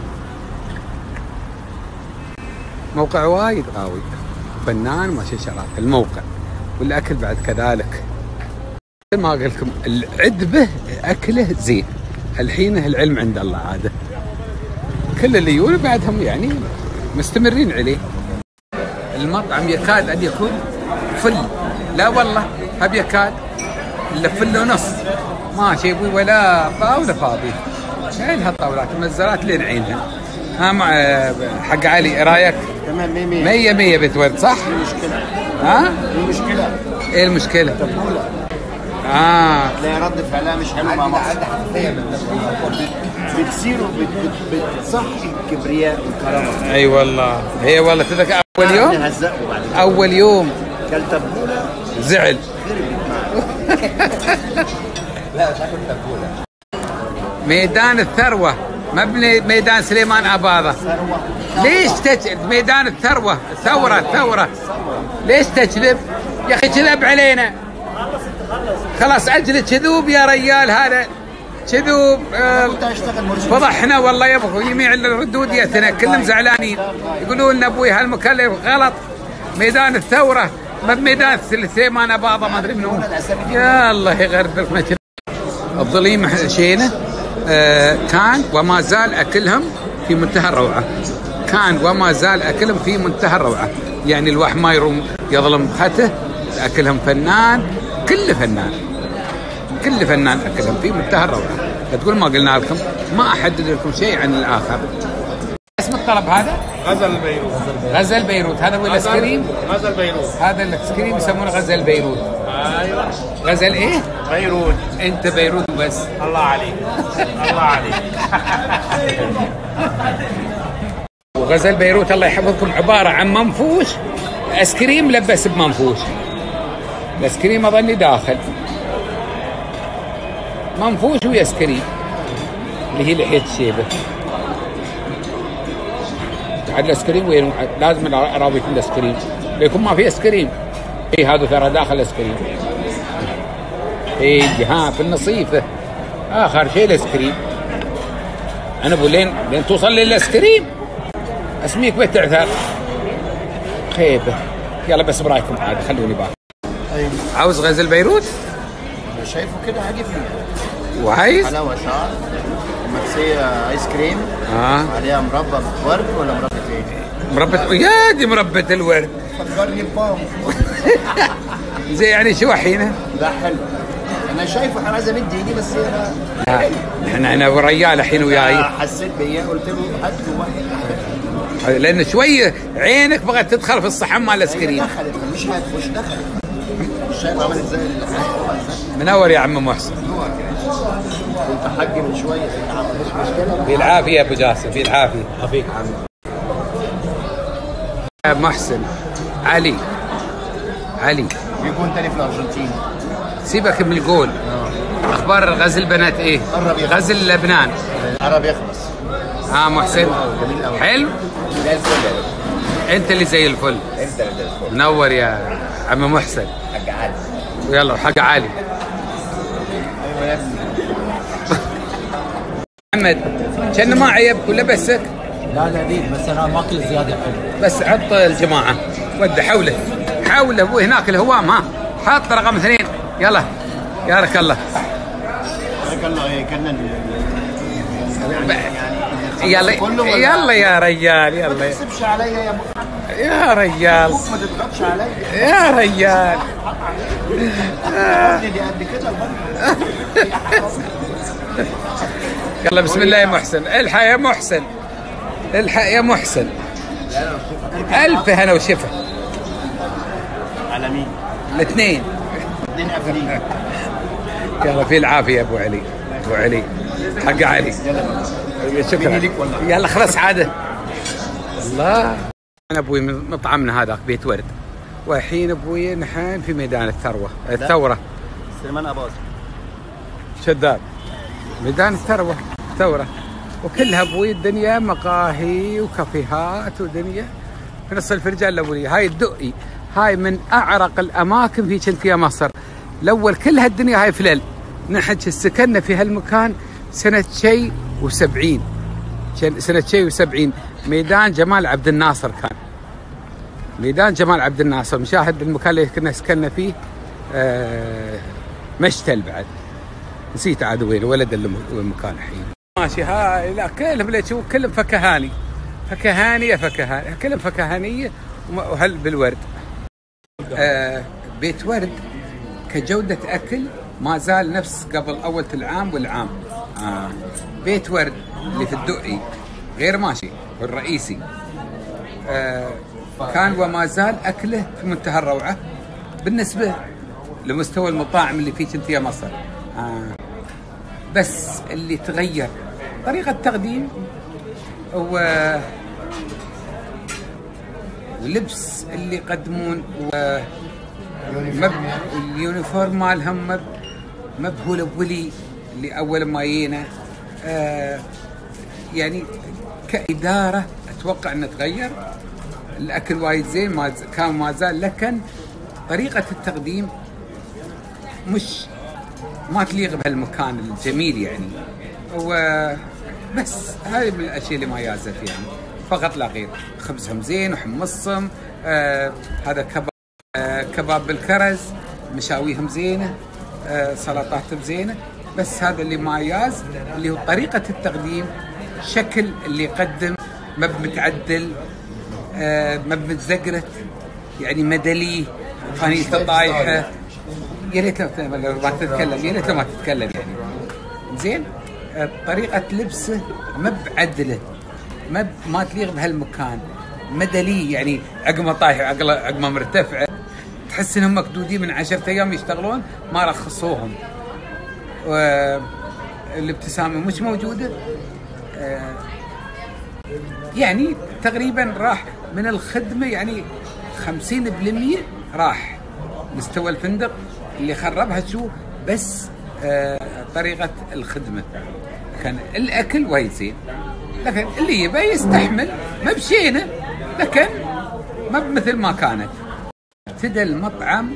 موقع وايد قوي، فنان ما شاء الله الموقع، والاكل بعد كذلك. مثل ما قلت لكم العذبه اكله زين، الحين العلم عند الله عاده. كل اللي يقول بعدهم يعني مستمرين عليه. المطعم يكاد ان يكون فل، لا والله هب يكاد الا فل ونص، ما شي ابوي ولا طاوله فاضيه. شايل هالطاولات المزارات لين عينها. ها مع حق علي رايك؟ تمام مية مية. مية مية بيت ورد صح؟ المشكلة ها؟ المشكلة ايه المشكلة؟ تبولة. اه لا رد فعلها مش حلو مع مصر. بتصير بتصحي الكبرياء والكرامة. اي والله هي والله تذكر اول يوم اول يوم كل تبولة زعل. لا مش هاكل تبولة. ميدان الثروة مبني ميدان سليمان أباضة. ليش تكذب؟ ميدان الثروة ثورة ثورة. ليش تكذب؟ يا أخي كذب علينا. خلاص أجل كذوب يا ريال، هذا كذوب. آه فضحنا والله يا ابو جميع الردود ياتنا كلهم زعلانين، يقولون لنا ابوي هالمكلف غلط. ميدان الثورة ما بميدان سليمان أباضة ما ادري منو. يا الله يغربك. الظليم شينه آه كان وما زال اكلهم في منتهى الروعه. كان وما زال اكلهم في منتهى الروعه، يعني الواحد ما يروم يظلم خته. اكلهم فنان، كل فنان كل فنان اكلهم في منتهى الروعه. تقول ما قلنا لكم، ما احدد لكم شيء عن الاخر. اسم الطلب هذا؟ غزل بيروت. غزل بيروت. هذا هو الايس كريم؟ غزل بيروت. هذا الايس كريم يسمونه غزل بيروت. ايوه غزل ايه؟ بيروت. انت بيروت بس. الله عليك الله عليك. وغزل بيروت الله يحفظكم عباره عن منفوش، ايس كريم لبس بمنفوش. الايس كريم اظني داخل منفوش وايس كريم اللي هي لحيه الشيبه. عاد الايس كريم وين؟ لازم اراوي يكون ايس كريم، ليكون ما في ايس كريم. اي هذا ترى داخل ايس كريم. اي ها في النصيفه اخر شيء الايس كريم. انا بقول لين لين توصل للايس كريم اسميك بتعثر خيبه. يلا بس برايكم عاد خلوني بقى. ايوه عاوز غزل بيروت؟ شايفه كده عاجبني. وعايز حلاوه شعر مكسيه ايس كريم. اه عليها مربى ورد ولا مربى ايه؟ مربى يا دي مربى الورد. فكرني ببام. زي يعني شو حينه؟ لا حلو. انا شايفه انا عايز امد ايدي بس انا احنا انا وريال الحين وياي. حسيت بيا قلت له هات له واحد. لان شويه عينك بغت تدخل في الصحن مال الايس كريم. دخلت مش هتخش دخلت. مش شايف عملت ازاي منور يا عم محسن. كنت حاج من شويه مش مشكله. بالعافيه يا ابو جاسم بالعافيه. عافيك عم محسن. علي علي بيكون تاني في الارجنتين. سيبك من القول. اخبار غزل البنات ايه؟ قرب يخلص. غزل لبنان قرب يخلص. اه محسن جميل قوي. حلو. زي الفل يا دكتور. انت اللي زي الفل. انت اللي زي الفل. منور يا عم محسن. حاج علي. ويلا حق علي. ايوه يا ابني. محمد كان ما عيبك ولا بسك؟ لا لا ديك بس انا ماكل زياده حلو. بس عط الجماعه ود حوله حوله ابوي هناك الهوام. ها حط رقم اثنين. يلا يارك الله. بارك الله ايه كنا يلا يلا يا رجال ما يلا تحسبش عليا يا ابو يا رجال ما تضغطش عليا يا رجال. دي قد كده يلا بسم الله يا محسن. الحق يا محسن الحق يا محسن. ألف هنا وشفا على مين؟ الاثنين. اثنين قافلين. يلا في العافية يا أبو علي. أبو علي حق علي. شكرا. يلا خلاص عادة. الله أنا أبوي من مطعمنا هذاك بيت ورد. والحين أبوي نحن في ميدان الثروة الثورة. سليمان أباظة. شداد. ميدان الثروة الثورة. وكلها أبوي الدنيا مقاهي وكافيهات ودنيا في نص الفرجان الأولية. هاي الدقي هاي من أعرق الأماكن في شنتيا مصر. الأول كل هالدنيا هاي فلل. نحن سكننا في هالمكان سنة شيء وسبعين. سنة شيء وسبعين. ميدان جمال عبد الناصر كان. ميدان جمال عبد الناصر مشاهد المكان اللي كنا سكننا فيه. آه مشتل بعد. نسيت عاد وين ولد المكان الحين. ماشي هاي لا كلهم اللي تشوف كلهم فكهاني. فكهاني يا فكهاني كلهم فكهانية وهل بالورد. آه بيت ورد كجودة أكل ما زال نفس قبل أول العام والعام. آه بيت ورد اللي في الدقي غير ماشي والرئيسي. آه كان وما زال أكله في منتهى الروعة بالنسبة لمستوى المطاعم اللي في شنتيا مصر. آه بس اللي تغير طريقة تقديم و ولبس اللي يقدمون و مب... اليونيفورم مالهم مب... مبهول بولي اللي اول ما جينا. آه يعني كإدارة اتوقع انه تغير. الاكل وايد زين ما ز... كان ما زال لكن طريقة التقديم مش ما تليق بهالمكان الجميل يعني. وبس هاي من الاشياء اللي ما يازت يعني فقط لا غير. خبزهم زين وحمصهم. آه هذا كباب آه كباب بالكرز مشاويهم زينه. آه سلطاتهم زينه. بس هذا اللي ما ياز اللي هو طريقه التقديم. شكل اللي يقدم ما بمتعدل. آه ما بمتزقرت يعني مدلي فانيته طايحه. يا ريت لو ما تتكلم يا ريت لو ما تتكلم يعني زين. آه طريقه لبسه ما بعدله ما ب... ما تليق بهالمكان. مدلي يعني عقمه طايحه عقمه مرتفعه. تحس انهم مكدودين من عشرة ايام يشتغلون ما رخصوهم. والابتسامه مش موجوده. آه يعني تقريبا راح من الخدمه يعني خمسين بالمئة راح. مستوى الفندق اللي خربها شو بس آه طريقه الخدمه. كان الاكل وايد زين لكن اللي يبى يستحمل ما بشينا لكن ما مثل ما كانت. ابتدى المطعم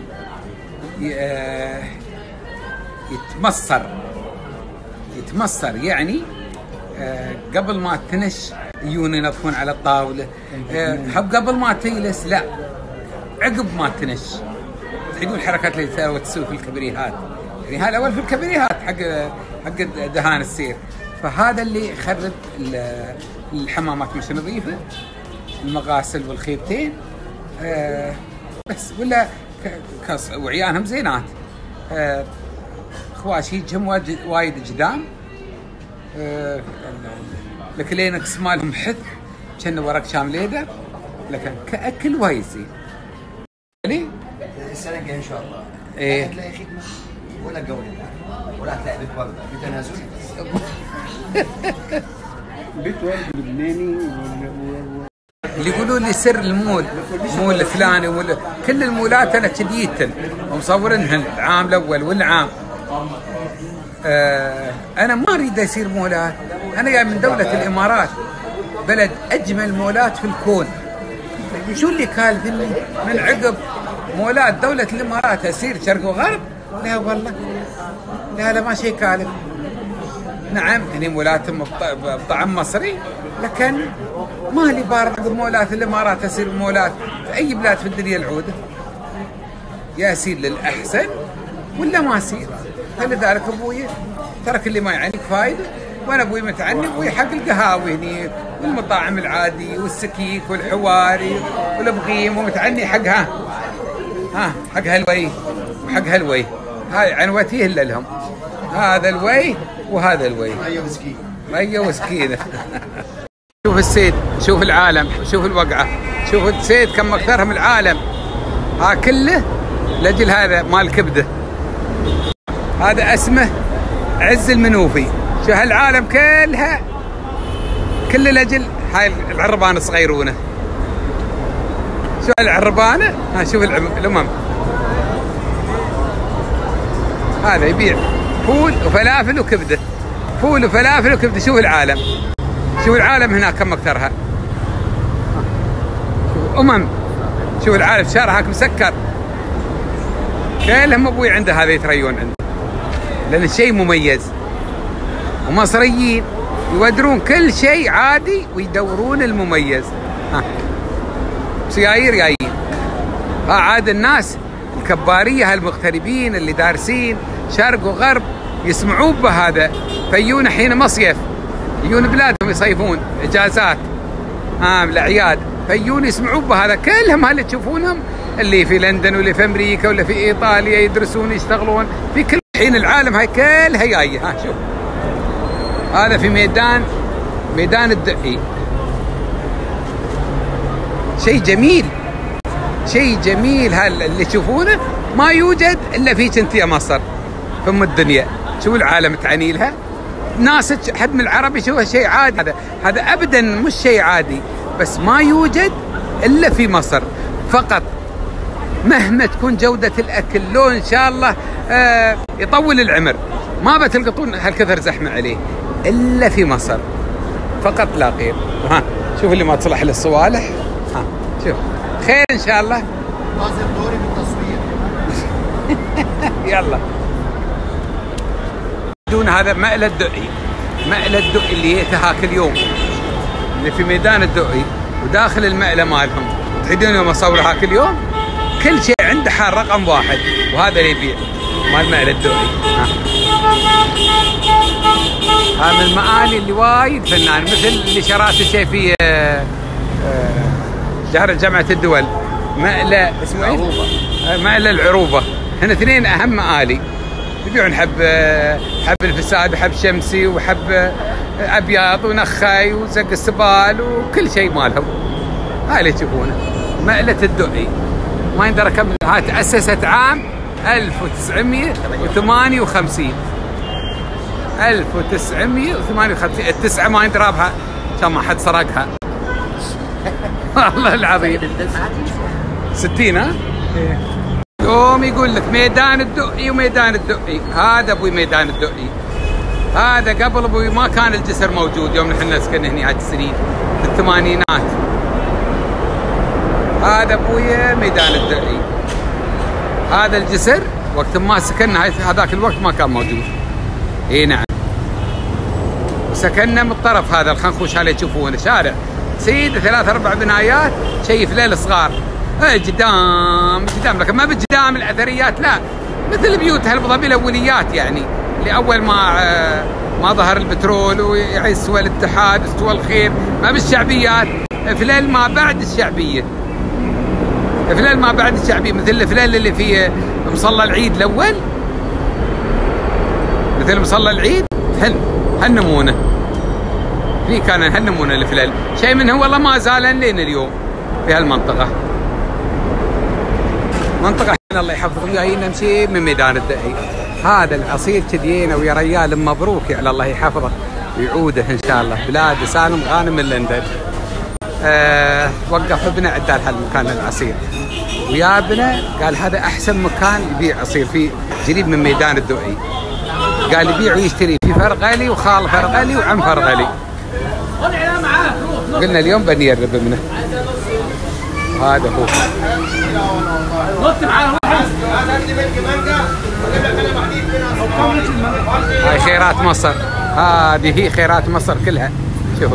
يتمصر يتمصر يعني قبل ما تنش يجون ينظفون على الطاوله. قبل ما تجلس لا عقب ما تنش تحدون الحركات اللي تسوي في الكبريهات يعني. هذا اول في الكبريهات حق حق دهان السير. فهذا اللي يخرب الحمامات مش نظيفه. المغاسل والخيبتين آه بس ولا كاس وعيانهم زينات. آه خواشيجهم وايد قدام. آه لكن لينكس مالهم حث كأنه ورق شامليدر لكن كأكل وايد زين. ليه؟ السنة الجاية إن شاء الله. إيه؟ هتلاقي خدمة ولا جولة ولا هتلاقي بيت ورد في تنازل. بيت ورد لبناني اللي يقولون لي سر المول، مول الفلاني ومول كل المولات انا كديتن ومصورنهن العام الاول والعام. آه انا ما اريد اصير مولات، انا جاي من دوله الامارات، بلد اجمل مولات في الكون. شو اللي كالفني من عقب مولات دولة الامارات اصير شرق وغرب؟ لا والله، لا لا ما شيء كالف. نعم هني مولاتهم بطعم مصري، لكن ما لي بارد عقب مولات الامارات اصير مولات في اي بلاد في الدنيا العوده. يا اصير للاحسن ولا ما اصير؟ فلذلك ابوي ترك اللي ما يعنيك فايده، وانا ابوي متعني، ابوي حق القهاوي هني والمطاعم العادي والسكيك والحواري والبغيم، ومتعني حق ها ها حق هالوي وحق هالوي. هاي عنوتيه الا لهم، هذا الوي وهذا الوي، ريا وسكينه ريا وسكينه. شوف السيد، شوف العالم، شوف الوقعه، شوف السيد كم اكثرهم العالم. ها كله لاجل هذا مال كبده، هذا اسمه عز المنوفي. شو هالعالم كلها كله لاجل هاي العربانه الصغيرونه. شو العربانه؟ ها شوف الامم، هذا يبيع فول وفلافل وكبده، فول وفلافل وكبده. شوف العالم، شوف العالم هناك كم اكثرها. شوف امم، شوف العالم شارع هاك مسكر، كلهم ابوي عنده هذا يتريون عنده، لان الشيء مميز. ومصريين يودرون كل شيء عادي ويدورون المميز. ها سيايير جايين، ها عاد الناس الكباريه هالمغتربين اللي دارسين شرق وغرب يسمعون بهذا، فيجون حين مصيف، يجون بلادهم يصيفون اجازات ها الاعياد، فيجون يسمعون بهذا. كلهم هاللي تشوفونهم اللي في لندن واللي في امريكا ولا في ايطاليا يدرسون يشتغلون في كل حين العالم، هاي كلها جايه. ها شوف هذا في ميدان ميدان الدقي، شيء جميل، شيء جميل. هذا اللي تشوفونه ما يوجد الا فيك انت يا مصر في ام الدنيا. شو العالم تعني لها ناس حد من العرب يشوفها شيء عادي، هذا هذا ابدا مش شيء عادي، بس ما يوجد الا في مصر فقط. مهما تكون جودة الأكل لو إن شاء الله آه يطول العمر، ما بتلقطون هالكثر زحمة عليه إلا في مصر فقط لا غير. ها شوف اللي ما تصلح للصوالح، ها شوف خير إن شاء الله. لازم دوري بالتصوير. يلا دون هذا مألة الدقي، مألة الدقي اللي هي هاك اليوم اللي في ميدان الدقي وداخل المألة مالهم. تريدون يوم أصور هاك اليوم كل شيء عنده حال رقم واحد، وهذا اللي يبيع مال مألة الدقي. ها ها من المآلي اللي وايد فنان، مثل اللي شراته شيء في شهر جامعة الدول، مألة اسمه ايه؟ مألة العروبة. هنا اثنين أهم مآلي يبيعون حب حب الفساد وحب شمسي وحب أبيض ونخاي وزق السبال وكل شيء مالهم. هاي اللي تشوفونه مألة الدقي. ما يندرى كم. هاي تأسست عام ألف وتسعمية وثمانية وخمسين، ألف وتسعمية وثمانية وخمسين. التسعة ما يندرى بها كان ما حد سرقها. والله العظيم ستين. ها يوم يقول لك ميدان الدقي وميدان الدقي، هذا ابوي ميدان الدقي. هذا قبل ابوي ما كان الجسر موجود يوم نحن نسكن هنا هاي السنين في الثمانينات. هذا ابويا ميدان الدقي. هذا الجسر وقت ما سكننا هذاك الوقت ما كان موجود. اي نعم. وسكننا من الطرف هذا الخنخوش اللي تشوفونه شارع سيد ثلاث اربع بنايات شيء فليل صغار. اي قدام قدام، لكن ما بقدام الاثريات، لا مثل بيوت هالابوظبي الاوليات يعني، اللي اول ما ما ظهر البترول ويعني استوى الاتحاد استوى الخير، ما بالشعبيات، فليل ما بعد الشعبيه، فليل ما بعد الشعبيه، مثل الفليل اللي في مصلى العيد الاول، مثل مصلى العيد هن هالنمونه في كان هالنمونه الفليل، شيء منه والله ما زال لين اليوم في هالمنطقه. منطقه الله يحفظكم جايين نمشي من ميدان الدقي. هذا الاصيل كذينا ويا ريال مبروك، على الله يحفظه ويعوده ان شاء الله. بلاد سالم غانم من لندن. أه وقف ابنه عدال هالمكان العصير، ويا ابنه قال هذا احسن مكان يبيع عصير فيه قريب من ميدان الدوئي، قال يبيع ويشتري في فرغلي وخال فرغلي وعم فرغلي. قلنا اليوم بنيرب منه. هذا هو. هاي خيرات مصر، هذه هي خيرات مصر كلها. شوفوا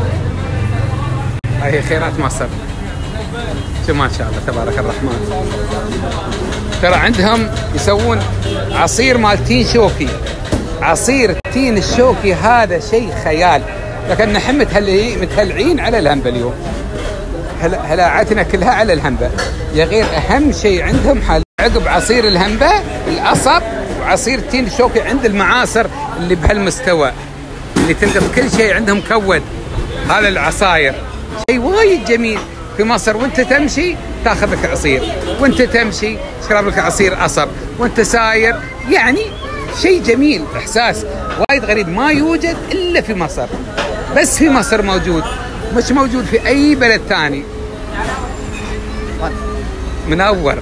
هاي هي خيرات مصر. شو ما شاء الله تبارك الرحمن. ترى عندهم يسوون عصير مال تين شوكي، عصير تين الشوكي هذا شيء خيال. لكن نحن متهلعين على الهنبة اليوم، هلاعتنا كلها على الهنبة. يا غير أهم شيء عندهم حال عقب عصير الهنبة القصب وعصير تين الشوكي عند المعاصر اللي بهالمستوى، اللي تلقى كل شيء عندهم كود. هذا العصاير شيء وايد جميل في مصر، وانت تمشي تاخذ لك عصير، وانت تمشي تشرب لك عصير قصب، وانت ساير. يعني شيء جميل، احساس وايد غريب ما يوجد الا في مصر، بس في مصر موجود، مش موجود في اي بلد ثاني. منور.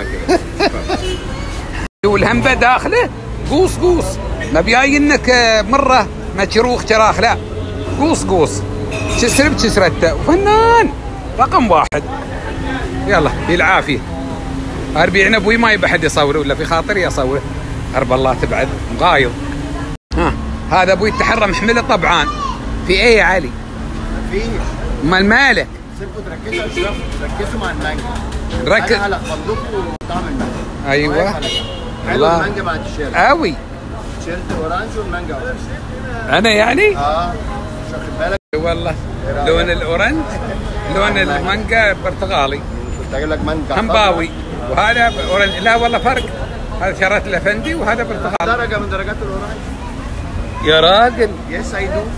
والهنبة داخله قوس قوس، ما بياينك مره مشروخ شراخ، لا قوس قوس، كسر بكسرته، وفنان رقم واحد. يلا بالعافيه. أربيع ابوي ما يبي حد يصوره، ولا في خاطري اصوره. ارب الله تبعد مغايض. ها هذا ابوي التحرى محمله طبعا. في ايه يا علي؟ في مال مالك؟ سيبكم تركزوا شوف، ركزوا مع المانجا. نركز. انا هلخبط لكم طعم المانجا. ايوه حلو المانجا مع التيشيرت. قوي. تيشيرت اورانج والمانجا اورانج. انا يعني؟ اه مش واخد بالك؟ والله لون الاورنج، لون المانجا برتقالي. كنت اقول لك مانجا همباوي، وهذا اورنج. لا والله فرق، هذا شرات الافندي وهذا برتقالي. درجه من درجات الاورانج يا راجل. يس اي دو.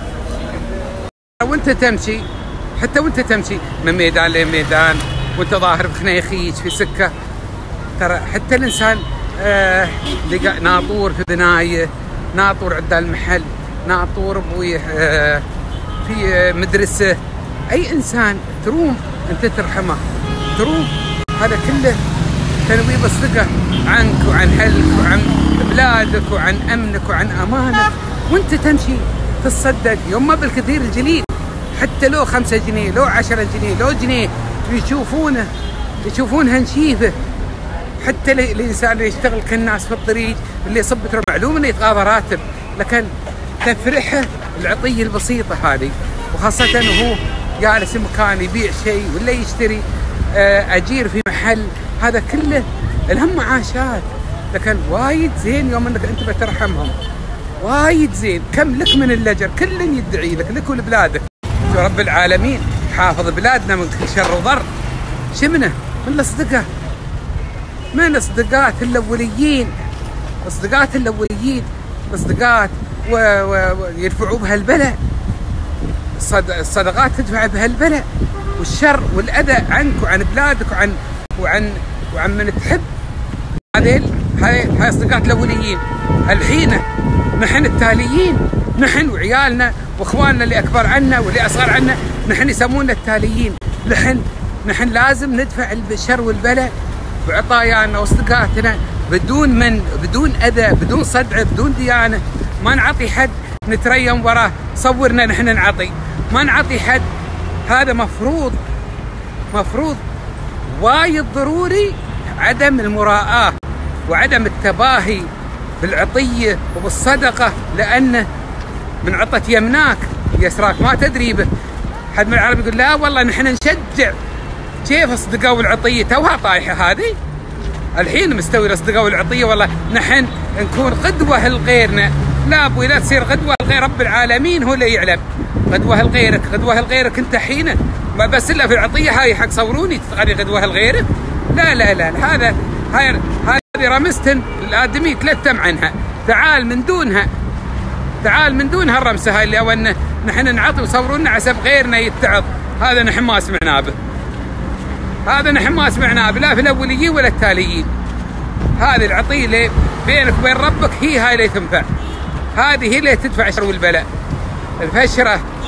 وانت تمشي، حتى وانت تمشي من ميدان لميدان وانت ظاهر بخنيخيج في سكه، ترى حتى الانسان آه لقى ناطور في بنايه، ناطور عند المحل، ناطور ابويه آه في مدرسه. اي انسان تروم انت ترحمه، تروم. هذا كله تنويب الثقه عنك وعن اهلك وعن بلادك وعن امنك وعن امانك. وانت تمشي تتصدق يوم ما بالكثير الجليل، حتى لو خمسة جنيه، لو عشرة جنيه، لو جنيه، يشوفونه يشوفونها نشيفه. حتى الانسان اللي يشتغل كالناس في الطريق، اللي يصب ترى معلوم انه يتقاضى راتب، لكن تفرحه العطيه البسيطه هذه. وخاصه وهو جالس مكان يبيع شيء ولا يشتري اجير في محل، هذا كله الهم معاشات. لكن وايد زين يوم انك انت بترحمهم، وايد زين. كم لك من الاجر، كل يدعي لك، لك ولبلادك. رب العالمين حافظ بلادنا من كل شر وضر. شمنه من الاصدقاء، من الاصدقاء الاوليين، الاصدقاء الاوليين، الاصدقاء ويدفعوا بها البلاء. الصدقات تدفع بها البلاء والشر والاذى عنك وعن بلادك وعن وعن وعن من تحب. هذه هاي اصدقاء الاوليين. الحين نحن التاليين، نحن وعيالنا واخواننا اللي اكبر عنا واللي اصغر عنا، نحن يسمونا التاليين. نحن نحن لازم ندفع الشر والبلاء بعطايانا واصدقائنا بدون من بدون اذى، بدون صدعه، بدون ديانه. ما نعطي حد نتريم وراه، صورنا نحن نعطي، ما نعطي حد. هذا مفروض مفروض وايد ضروري. عدم المراءة وعدم التباهي بالعطية وبالصدقة، لأنه من عطت يمناك يسراك ما تدري به. حد من العرب يقول لا والله نحن نشجع. كيف اصدقاء والعطية توها طايحة هذه؟ الحين مستوي الاصدقاء والعطية، والله نحن نكون قدوة لغيرنا. لا ابوي لا تصير قدوة لغير رب العالمين، هو اللي يعلم. قدوة لغيرك، قدوة لغيرك انت حين ما بس الا في العطية هاي حق صوروني تتغني قدوة لغيرك. لا لا لا, لا. هذا هاي هذه رمستن الادمي تلتم عنها. تعال من دونها، تعال من دون هالرمسه هاي اللي اولنا نحن نعطي وصورونا عسب غيرنا يتعظ. هذا نحن ما سمعناه به، هذا نحن ما سمعناه به لا في الاوليين ولا التاليين. هذه العطيه اللي بينك وبين ربك هي هاي اللي تنفع، هذه هي اللي تدفع الشر والبلاء. الفشره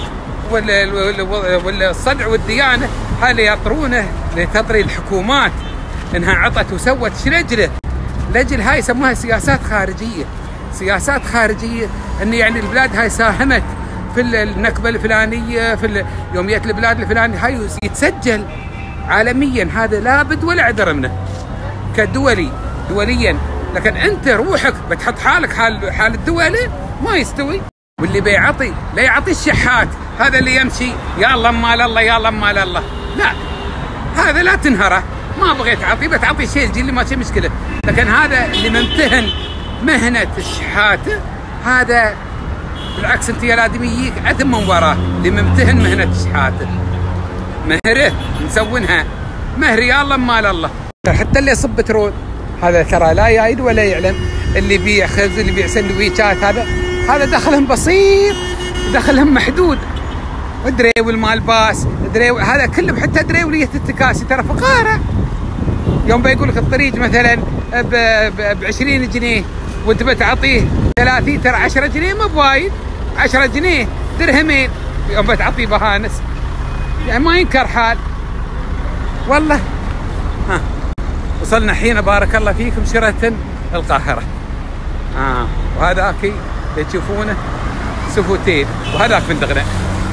والصدع والديانه هذا يطرونه لتطري الحكومات انها عطت وسوت ايش لاجله؟ لاجل هاي يسموها سياسات خارجيه، سياسات خارجيه ان يعني البلاد هاي ساهمت في النكبه الفلانيه في يوميه البلاد الفلانيه، هاي يتسجل عالميا، هذا لابد ولا عذر منه كدولي دوليا. لكن انت روحك بتحط حالك حال حال الدولة ما يستوي. واللي بيعطي لا يعطي الشحات، هذا اللي يمشي يا الله مال الله يا الله مال الله، لا هذا لا تنهره، ما بغيت تعطيه بتعطي شيء تجي لي ما شيء مشكله. لكن هذا اللي ممتهن مهنة الشحاتة هذا بالعكس انت يا لازم يجيك اثم من وراه. اللي ممتهن مهنة الشحاتة مهره مسوينها مهر يا الله مال الله. حتى اللي يصب بترول هذا ترى لا يعيد ولا يعلم، اللي بيع خبز اللي بيع سندويشات هذا هذا دخلهم بسيط، دخلهم محدود. دريول مال باس دريول هذا كله، حتى دريولية التكاسي ترى فقارة. يوم بيقول لك الطريق مثلا ب عشرين جنيه وانت بتعطيه ثلاثين، ترى عشرة جنيه ما بوايد، عشرة جنيه درهمين يوم بتعطيه بهانس، يعني ما ينكر حال والله. ها وصلنا حين بارك الله فيكم شرة القاهرة. آه وهذاك اللي تشوفونه سفوتين، وهذاك فندقنا.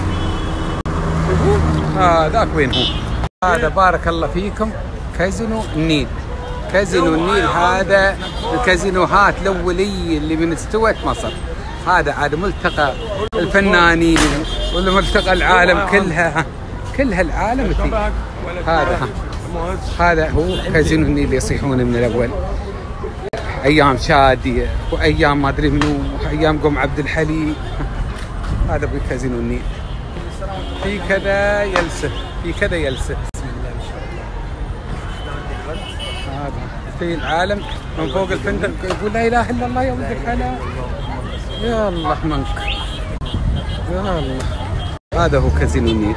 هذاك وين هو؟ هذا بارك الله فيكم كازينو النيل. كازينو النيل هذا الكازينوهات الأولية اللي من استوت مصر. هذا عاد ملتقى الفنانين ولا ملتقى العالم كلها، كلها العالم فيه. هذا ها. هذا هو كازينو النيل اللي يصيحون من الأول، أيام شادية وأيام ما أدري منو وأيام قم عبد الحليم. هذا ابو كازينو النيل. في كذا يلسف، في كذا يلسف. هذا في العالم من فوق الفندق يقول لا إله إلا الله يا ولد الحلال، يا الله منك يا الله. هذا هو كازينو النيل.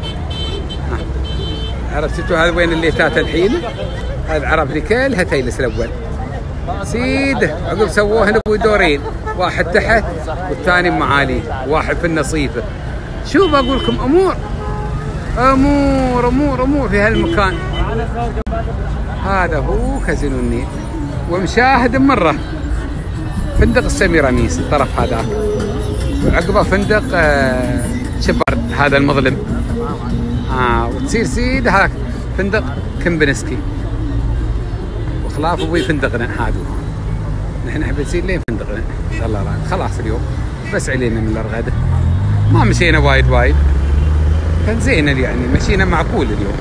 عرفتوا هذا وين الليتات الحين؟ هذا العرب اللي كلها تيلس الأول سيده، عقب سووهن ابو دورين، واحد تحت والثاني معالي، واحد في النصيفه. شو بقول لكم امور امور امور امور في هالمكان. هذا هو كازينو النيل، ومشاهد مره فندق السميراميس الطرف هذاك، وعقبه فندق آه شبرد هذا المظلم. اه وتصير سيد هاك فندق كمبنسكي، وخلاف ابوي فندقنا هذا. نحن حبيت نصير لين فندقنا ان شاء الله راح خلاص اليوم بس علينا من الرغده، ما مشينا وايد وايد، كان زين يعني مشينا معقول اليوم.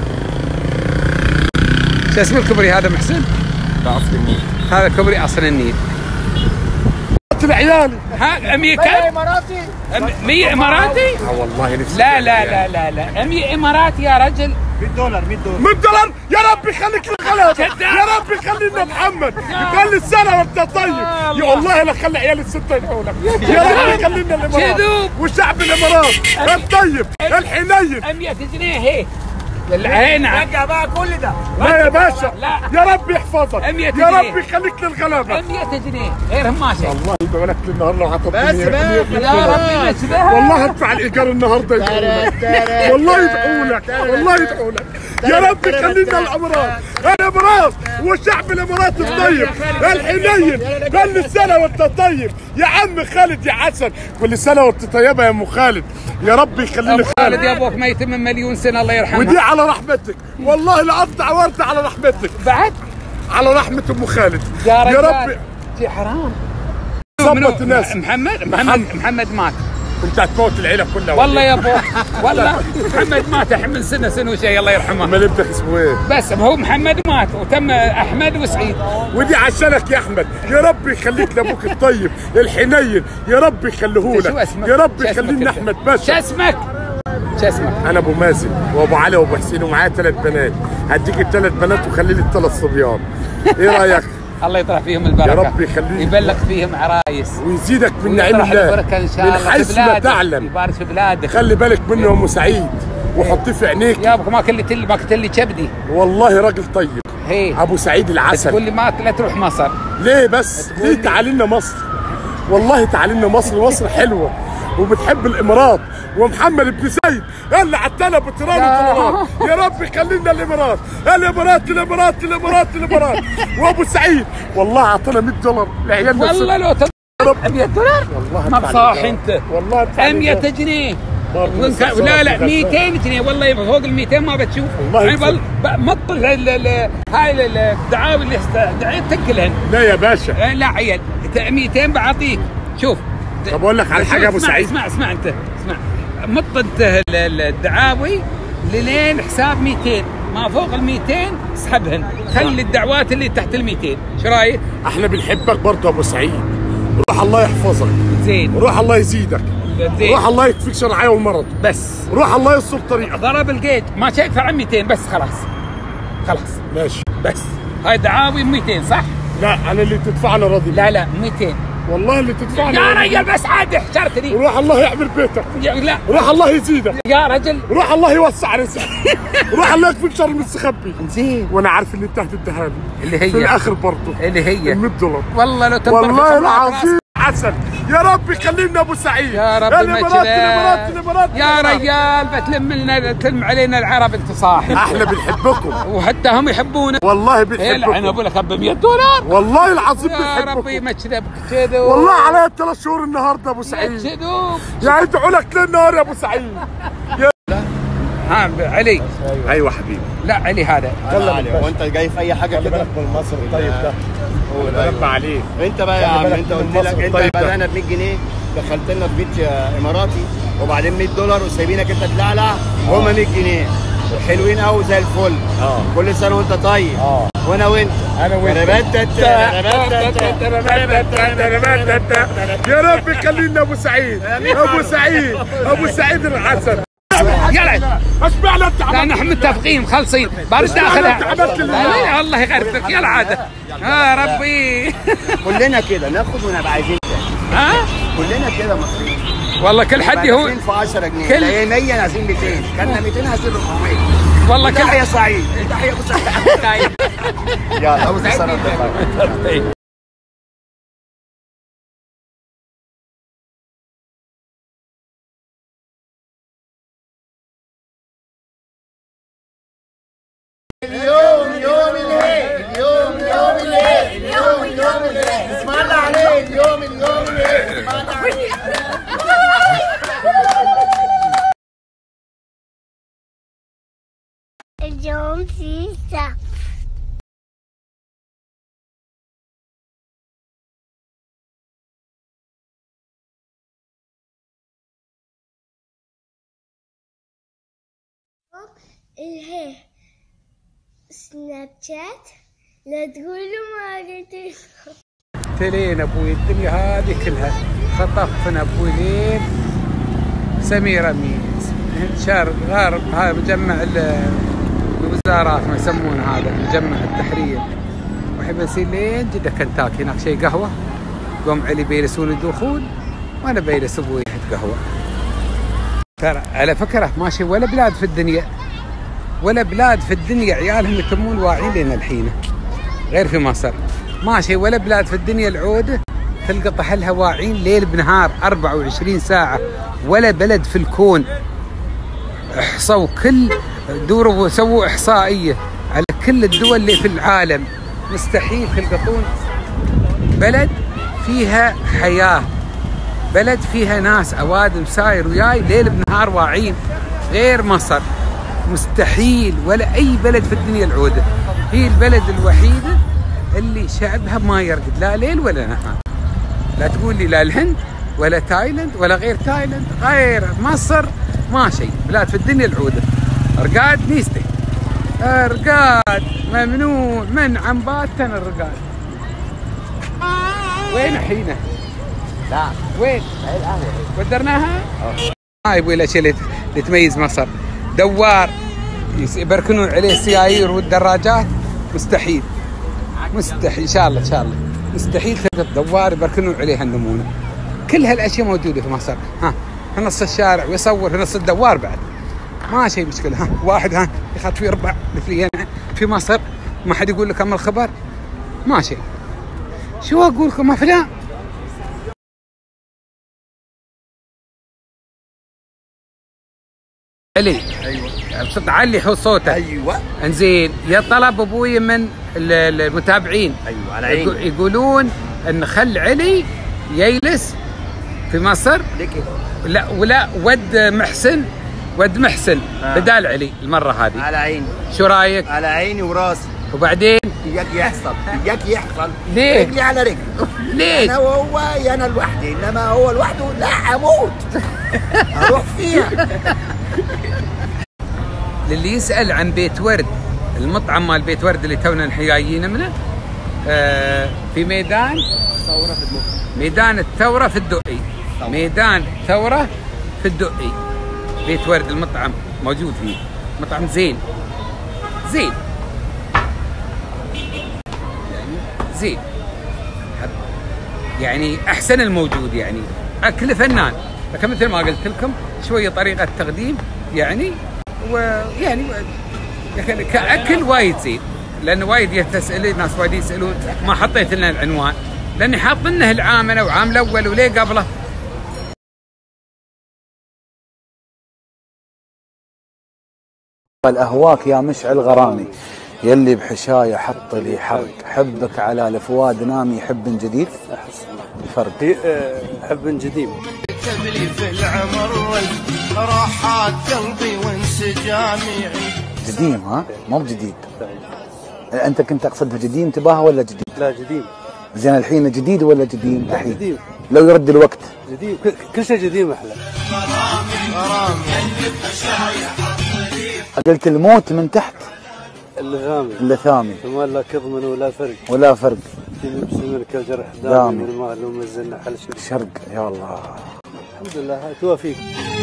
شو اسم الكبري هذا محسن؟ اصل النيل. هذا كبري اصل النيل. العيال ها أمي كم؟ اماراتي مية اماراتي؟ اه والله نفسي. لا لا لا لا لا مية اماراتي يا رجل. مية دولار مية دولار مية دولار. يا رب يخليك للغلابه، يا رب يخلينا محمد، يخلي السنه وانت طيب. يا والله لا خلي عيال السته يدعوا لك، يا رب يخلينا الامارات وشعب الامارات الطيب الحنين. مية جنيه هي العين رجع بقى كل ده. لا يا باشا لا. يا رب يحفظك، يا رب يخليك للغلابه. مية جنيه غيرهم ما شيء. الله يدعو لك النهار لو عطتني بس بس يا ربي بس والله ادفع الايجار النهارده يدعو لك، والله يدعو لك، والله يدعو لك. يا رب يخلينا الامارات، الامارات وشعب الامارات الطيب الحنين. كل سنه وانت طيب يا عم خالد يا حسن، كل سنه وانت طيبه يا ام خالد. يا رب يخلينا خالد يا ابوك ميت من مليون سنه الله يرحمه. ودي على رحمتك والله لقطع ورده على رحمتك، بعد على رحمه ام خالد. يا, يا رب شي حرام. ظبط الناس. محمد محمد محمد مات. كنت هتموت العيله كلها والله يا ابوك والله. محمد مات من سنه سنه وشيء الله يرحمه. امال ابنك اسمه ايه؟ بس هو محمد مات وتم احمد وسعيد. ودي عشانك يا احمد، يا رب يخليك لابوك الطيب الحنين، يا رب يخليه لك، يا رب يخلينا احمد باشا. شو اسمك؟ شو اسمك؟ انا ابو مازن وابو علي وابو حسين ومعايا ثلاث بنات. هديك الثلاث بنات وخلي لي الثلاث صبيان. ايه رايك؟ الله يطرح فيهم البركه، يا رب يخليك، يبلغ فيهم عرايس ويزيدك من نعيم الله من حيث لا تعلم. يبارك في بلادك. خلي بالك منه يا ام سعيد وحطيه في عينيك. يا ابوك ما كلت لي ما كلت لي كبدي. والله راجل طيب. هي ابو سعيد العسل. تقول لي ما لا تروح مصر ليه بس؟ ليه تعالي لنا مصر؟ والله تعالي لنا مصر، مصر حلوه وبتحب الامارات، ومحمد بن زايد اللي عتنا بتراب الامارات. يا رب خلينا الامارات الامارات الامارات الامارات الامارات. وابو سعيد والله اعطانا مية دولار لعيالنا. والله لو تضرب مية دولار والله ما بصاح انت. والله مية جنيه لا لا مئتين جنيه والله فوق ال مئتين ما بتشوف. والله مطل هاي الدعاوي اللي دعيتك كلهن. لا يا باشا لا عيل مئتين بعطيك. شوف طب اقول لك على حاجه ابو سعيد. اسمع اسمع انت اسمع مط انت الدعاوي لين حساب مئتين ما فوق ال مئتين اسحبهن. خلي الدعوات اللي تحت ال مئتين. شو رايك؟ احنا بنحبك برضه ابو سعيد. روح الله يحفظك. زين. روح الله يزيدك. زين. روح الله يكفيك شر العيا والمرض. بس روح الله يستر طريقك. ضرب الجيج ما شايف عن مئتين بس خلاص خلاص ماشي. بس هاي دعاوي مئتين صح؟ لا انا اللي تدفع له راضي. لا لا مئتين والله اللي تدفع له يا رجل بس عاد حشرتني. روح الله يعمل بيتك. لا روح الله يزيدك يا رجل. روح الله يوسع رزقك. روح الله يكفيك شر المستخبي. زين. وانا عارف اللي انت هتديها لي اللي هي في الاخر برضه اللي هي مية دولار. والله لو والله العظيم عسل. يا رب يخلينا ابو سعيد. يا رب الامارات الامارات الامارات يا رجال بتلم لنا تلم علينا العرب انت صاحي. احنا بنحبكم وحتى هم يحبونا والله بنحبكم. انا ابو لك ب مية دولار والله العظيم بنحبكم. يا ربي يمجدك كذا والله علي ثلاث شهور النهارده ابو سعيد. يمجدوك يا يدعوا لك ليل نهار يا ابو سعيد. يا ها علي. ايوه حبيبي. لا علي هذا يلا علي. وانت جاي في اي حاجه كده بالمصري الطيب ده ربى عليك. انت بقى يا عم انت قلت لك انت بدأنا ب مية جنيه دخلت لنا في بيت اماراتي وبعدين مية دولار وسايبينك انت تلعلع وهم مية جنيه حلوين قوي زي الفل. اه كل سنه وانت طيب. اه وانا وانت انا وانت يا رب يخلينا ابو سعيد. ابو سعيد ابو سعيد الحسن. يلا اشبعنا انت. لا نحن متفقين مخلصين برد داخلها. الله يغربك يلا عاده. يا ربي كلنا كده ناخد ونبقى عايزين تاني. ها كلنا كده مصريين والله كل حد هو في عشرة جنيه كل هي مية عايزين مئتين كنا مئتين عايزين أربعمية. والله كل تحية سعيد. تحية ابو سعيد. يلا ابو سعيد. اليوم يوم العيد. اليوم يوم العيد. اليوم يوم العيد. اسمع الله عليه. اليوم اليوم العيد. اسمع الله عليه. اليوم في سقف. الهي سناب شات لا تقولوا ما قلت تلين ابوي الدنيا هذه كلها خطفنا ابوي لين سمير امين شارق غارب هذا مجمع الوزارات ما يسمونه هذا مجمع التحرير وحب نسير لين جده كنتاكي هناك شيء قهوه قوم علي بيلسون الدخول وانا بيلس ابوي قهوه. ترى على فكره ماشي ولا بلاد في الدنيا ولا بلاد في الدنيا عيالهم يتمون واعيين لنا الحين غير في مصر. ماشي ولا بلاد في الدنيا العوده تلقى طحلها واعين ليل بنهار أربعة وعشرين ساعه. ولا بلد في الكون احصوا كل دوروا وسووا احصائيه على كل الدول اللي في العالم مستحيل تلقطون بلد فيها حياه بلد فيها ناس اوادم ساير وياي ليل بنهار واعين غير مصر. مستحيل ولا اي بلد في الدنيا العوده. هي البلد الوحيده اللي شعبها ما يرقد لا ليل ولا نهار. لا تقول لي لا الهند ولا تايلاند ولا غير تايلاند غير مصر ما شيء بلاد في الدنيا العوده. رقاد نيستي رقاد ممنوع منعا باتا الرقاد. وين حينه؟ لا وين؟ هاي الان ودرناها؟ هاي يبغى الاشياء اللي تميز مصر. دوار يبركنون عليه السيايير والدراجات مستحيل مستحيل ان شاء الله ان شاء الله مستحيل تلقى دوار يبركنون عليه النمونه. كل هالاشياء موجوده في مصر. ها في نص الشارع ويصور في نص الدوار بعد ما شيء مشكله. ها واحد ها ياخذ فيه ربع مثلي انا في مصر ما حد يقول لك اما الخبر ما شيء. شو اقول لكم افلام علي. ايوه بصوت عالي حو صوتك. ايوه انزين يا طلب ابوي من المتابعين. ايوه على عيني. يقولون ان خل علي يجلس في مصر. ليه كده؟ لا ولا ود محسن ود محسن آه. بدال علي المره هذه. على عيني. شو رايك؟ على عيني وراسي. وبعدين اياك يحصل اياك يحصل. ليه؟ رجلي على رجلي. ليه؟ انا وهو يا انا لوحدي، انما هو لوحده لا اموت. اروح فيها. للي يسال عن بيت ورد، المطعم مال بيت ورد اللي تونا جايين منه آه في ميدان ثورة في الدقي. ميدان الثورة في الدقي. ميدان الثورة في الدقي. بيت ورد المطعم موجود فيه، مطعم زين زين يعني زين يعني احسن الموجود، يعني اكل فنان. لكن مثل ما قلت لكم شويه طريقه تقديم يعني ويعني كاكل وايد زين، لان وايد يتسال ناس وايد يسالون ما حطيت لنا العنوان، لاني حاط لنا العام انا وعام الاول وليه قبله. الأهواك يا مشعل غرامي يلي بحشاية حط لي حرق، حبك على الفؤاد نامي حب جديد. الفرق حب جديد تبلي في العمر راحات قلبي وانسجامي. قديم ها مو بجديد. انت كنت تقصد بجديد انتباه ولا جديد؟ لا جديد. زين الحين جديد ولا جديد الحين؟ جديد. لو يرد الوقت جديد، كل شيء جديد احلى. قلت الموت من تحت اللثامي اللثامي ثم لا كظم ولا فرق ولا فرق يبسم لك الجرح دامي والمال ومزلنا حل شرق. يا الله الحمد لله توافيق.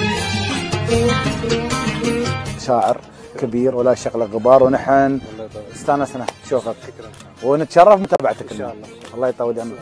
شاعر كبير ولا شغله غبار، ونحن استانسنا نشوفك ونتشرف متابعتك ان شاء الله. الله يطول عمرك.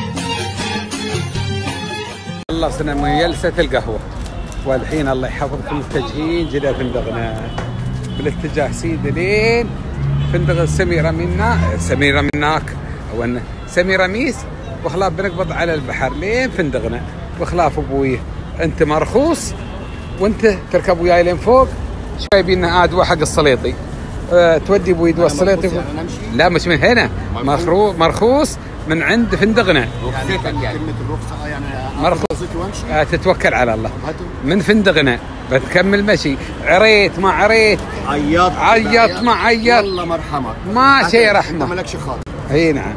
خلصنا من جلسه القهوه والحين الله يحفظكم متجهين جدا فندقنا بالاتجاه سيدي لين فندق السميره منا سميره مناك او انه سميره ميس، وخلاف بنقبض على البحر لين فندقنا. وخلاف ابوي انت مرخوص وانت تركب وياي لين فوق شوي بينا ادوى حق السليطي. أه تودي ابوي دواء السليطي. لا مش من هنا، مرخوص من عند فندقنا. يعني كلمة الرخصة يعني مرخوص أه تتوكل على الله. من فندقنا بتكمل مشي، عريت ما عريت عيط عيط ما عيط والله مرحمك ما شيء رحمه. انت مالكش خاطر. اي نعم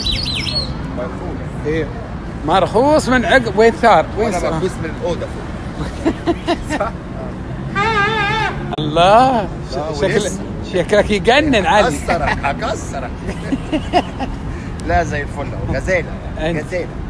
اي مرخوص من عقب. وين ثار؟ وين ثار؟ مرخوص من الاوضه فوق. الله شكل شكلك يجنن علي. اكسرك اكسرك. لا زي الفل. غزاله غزاله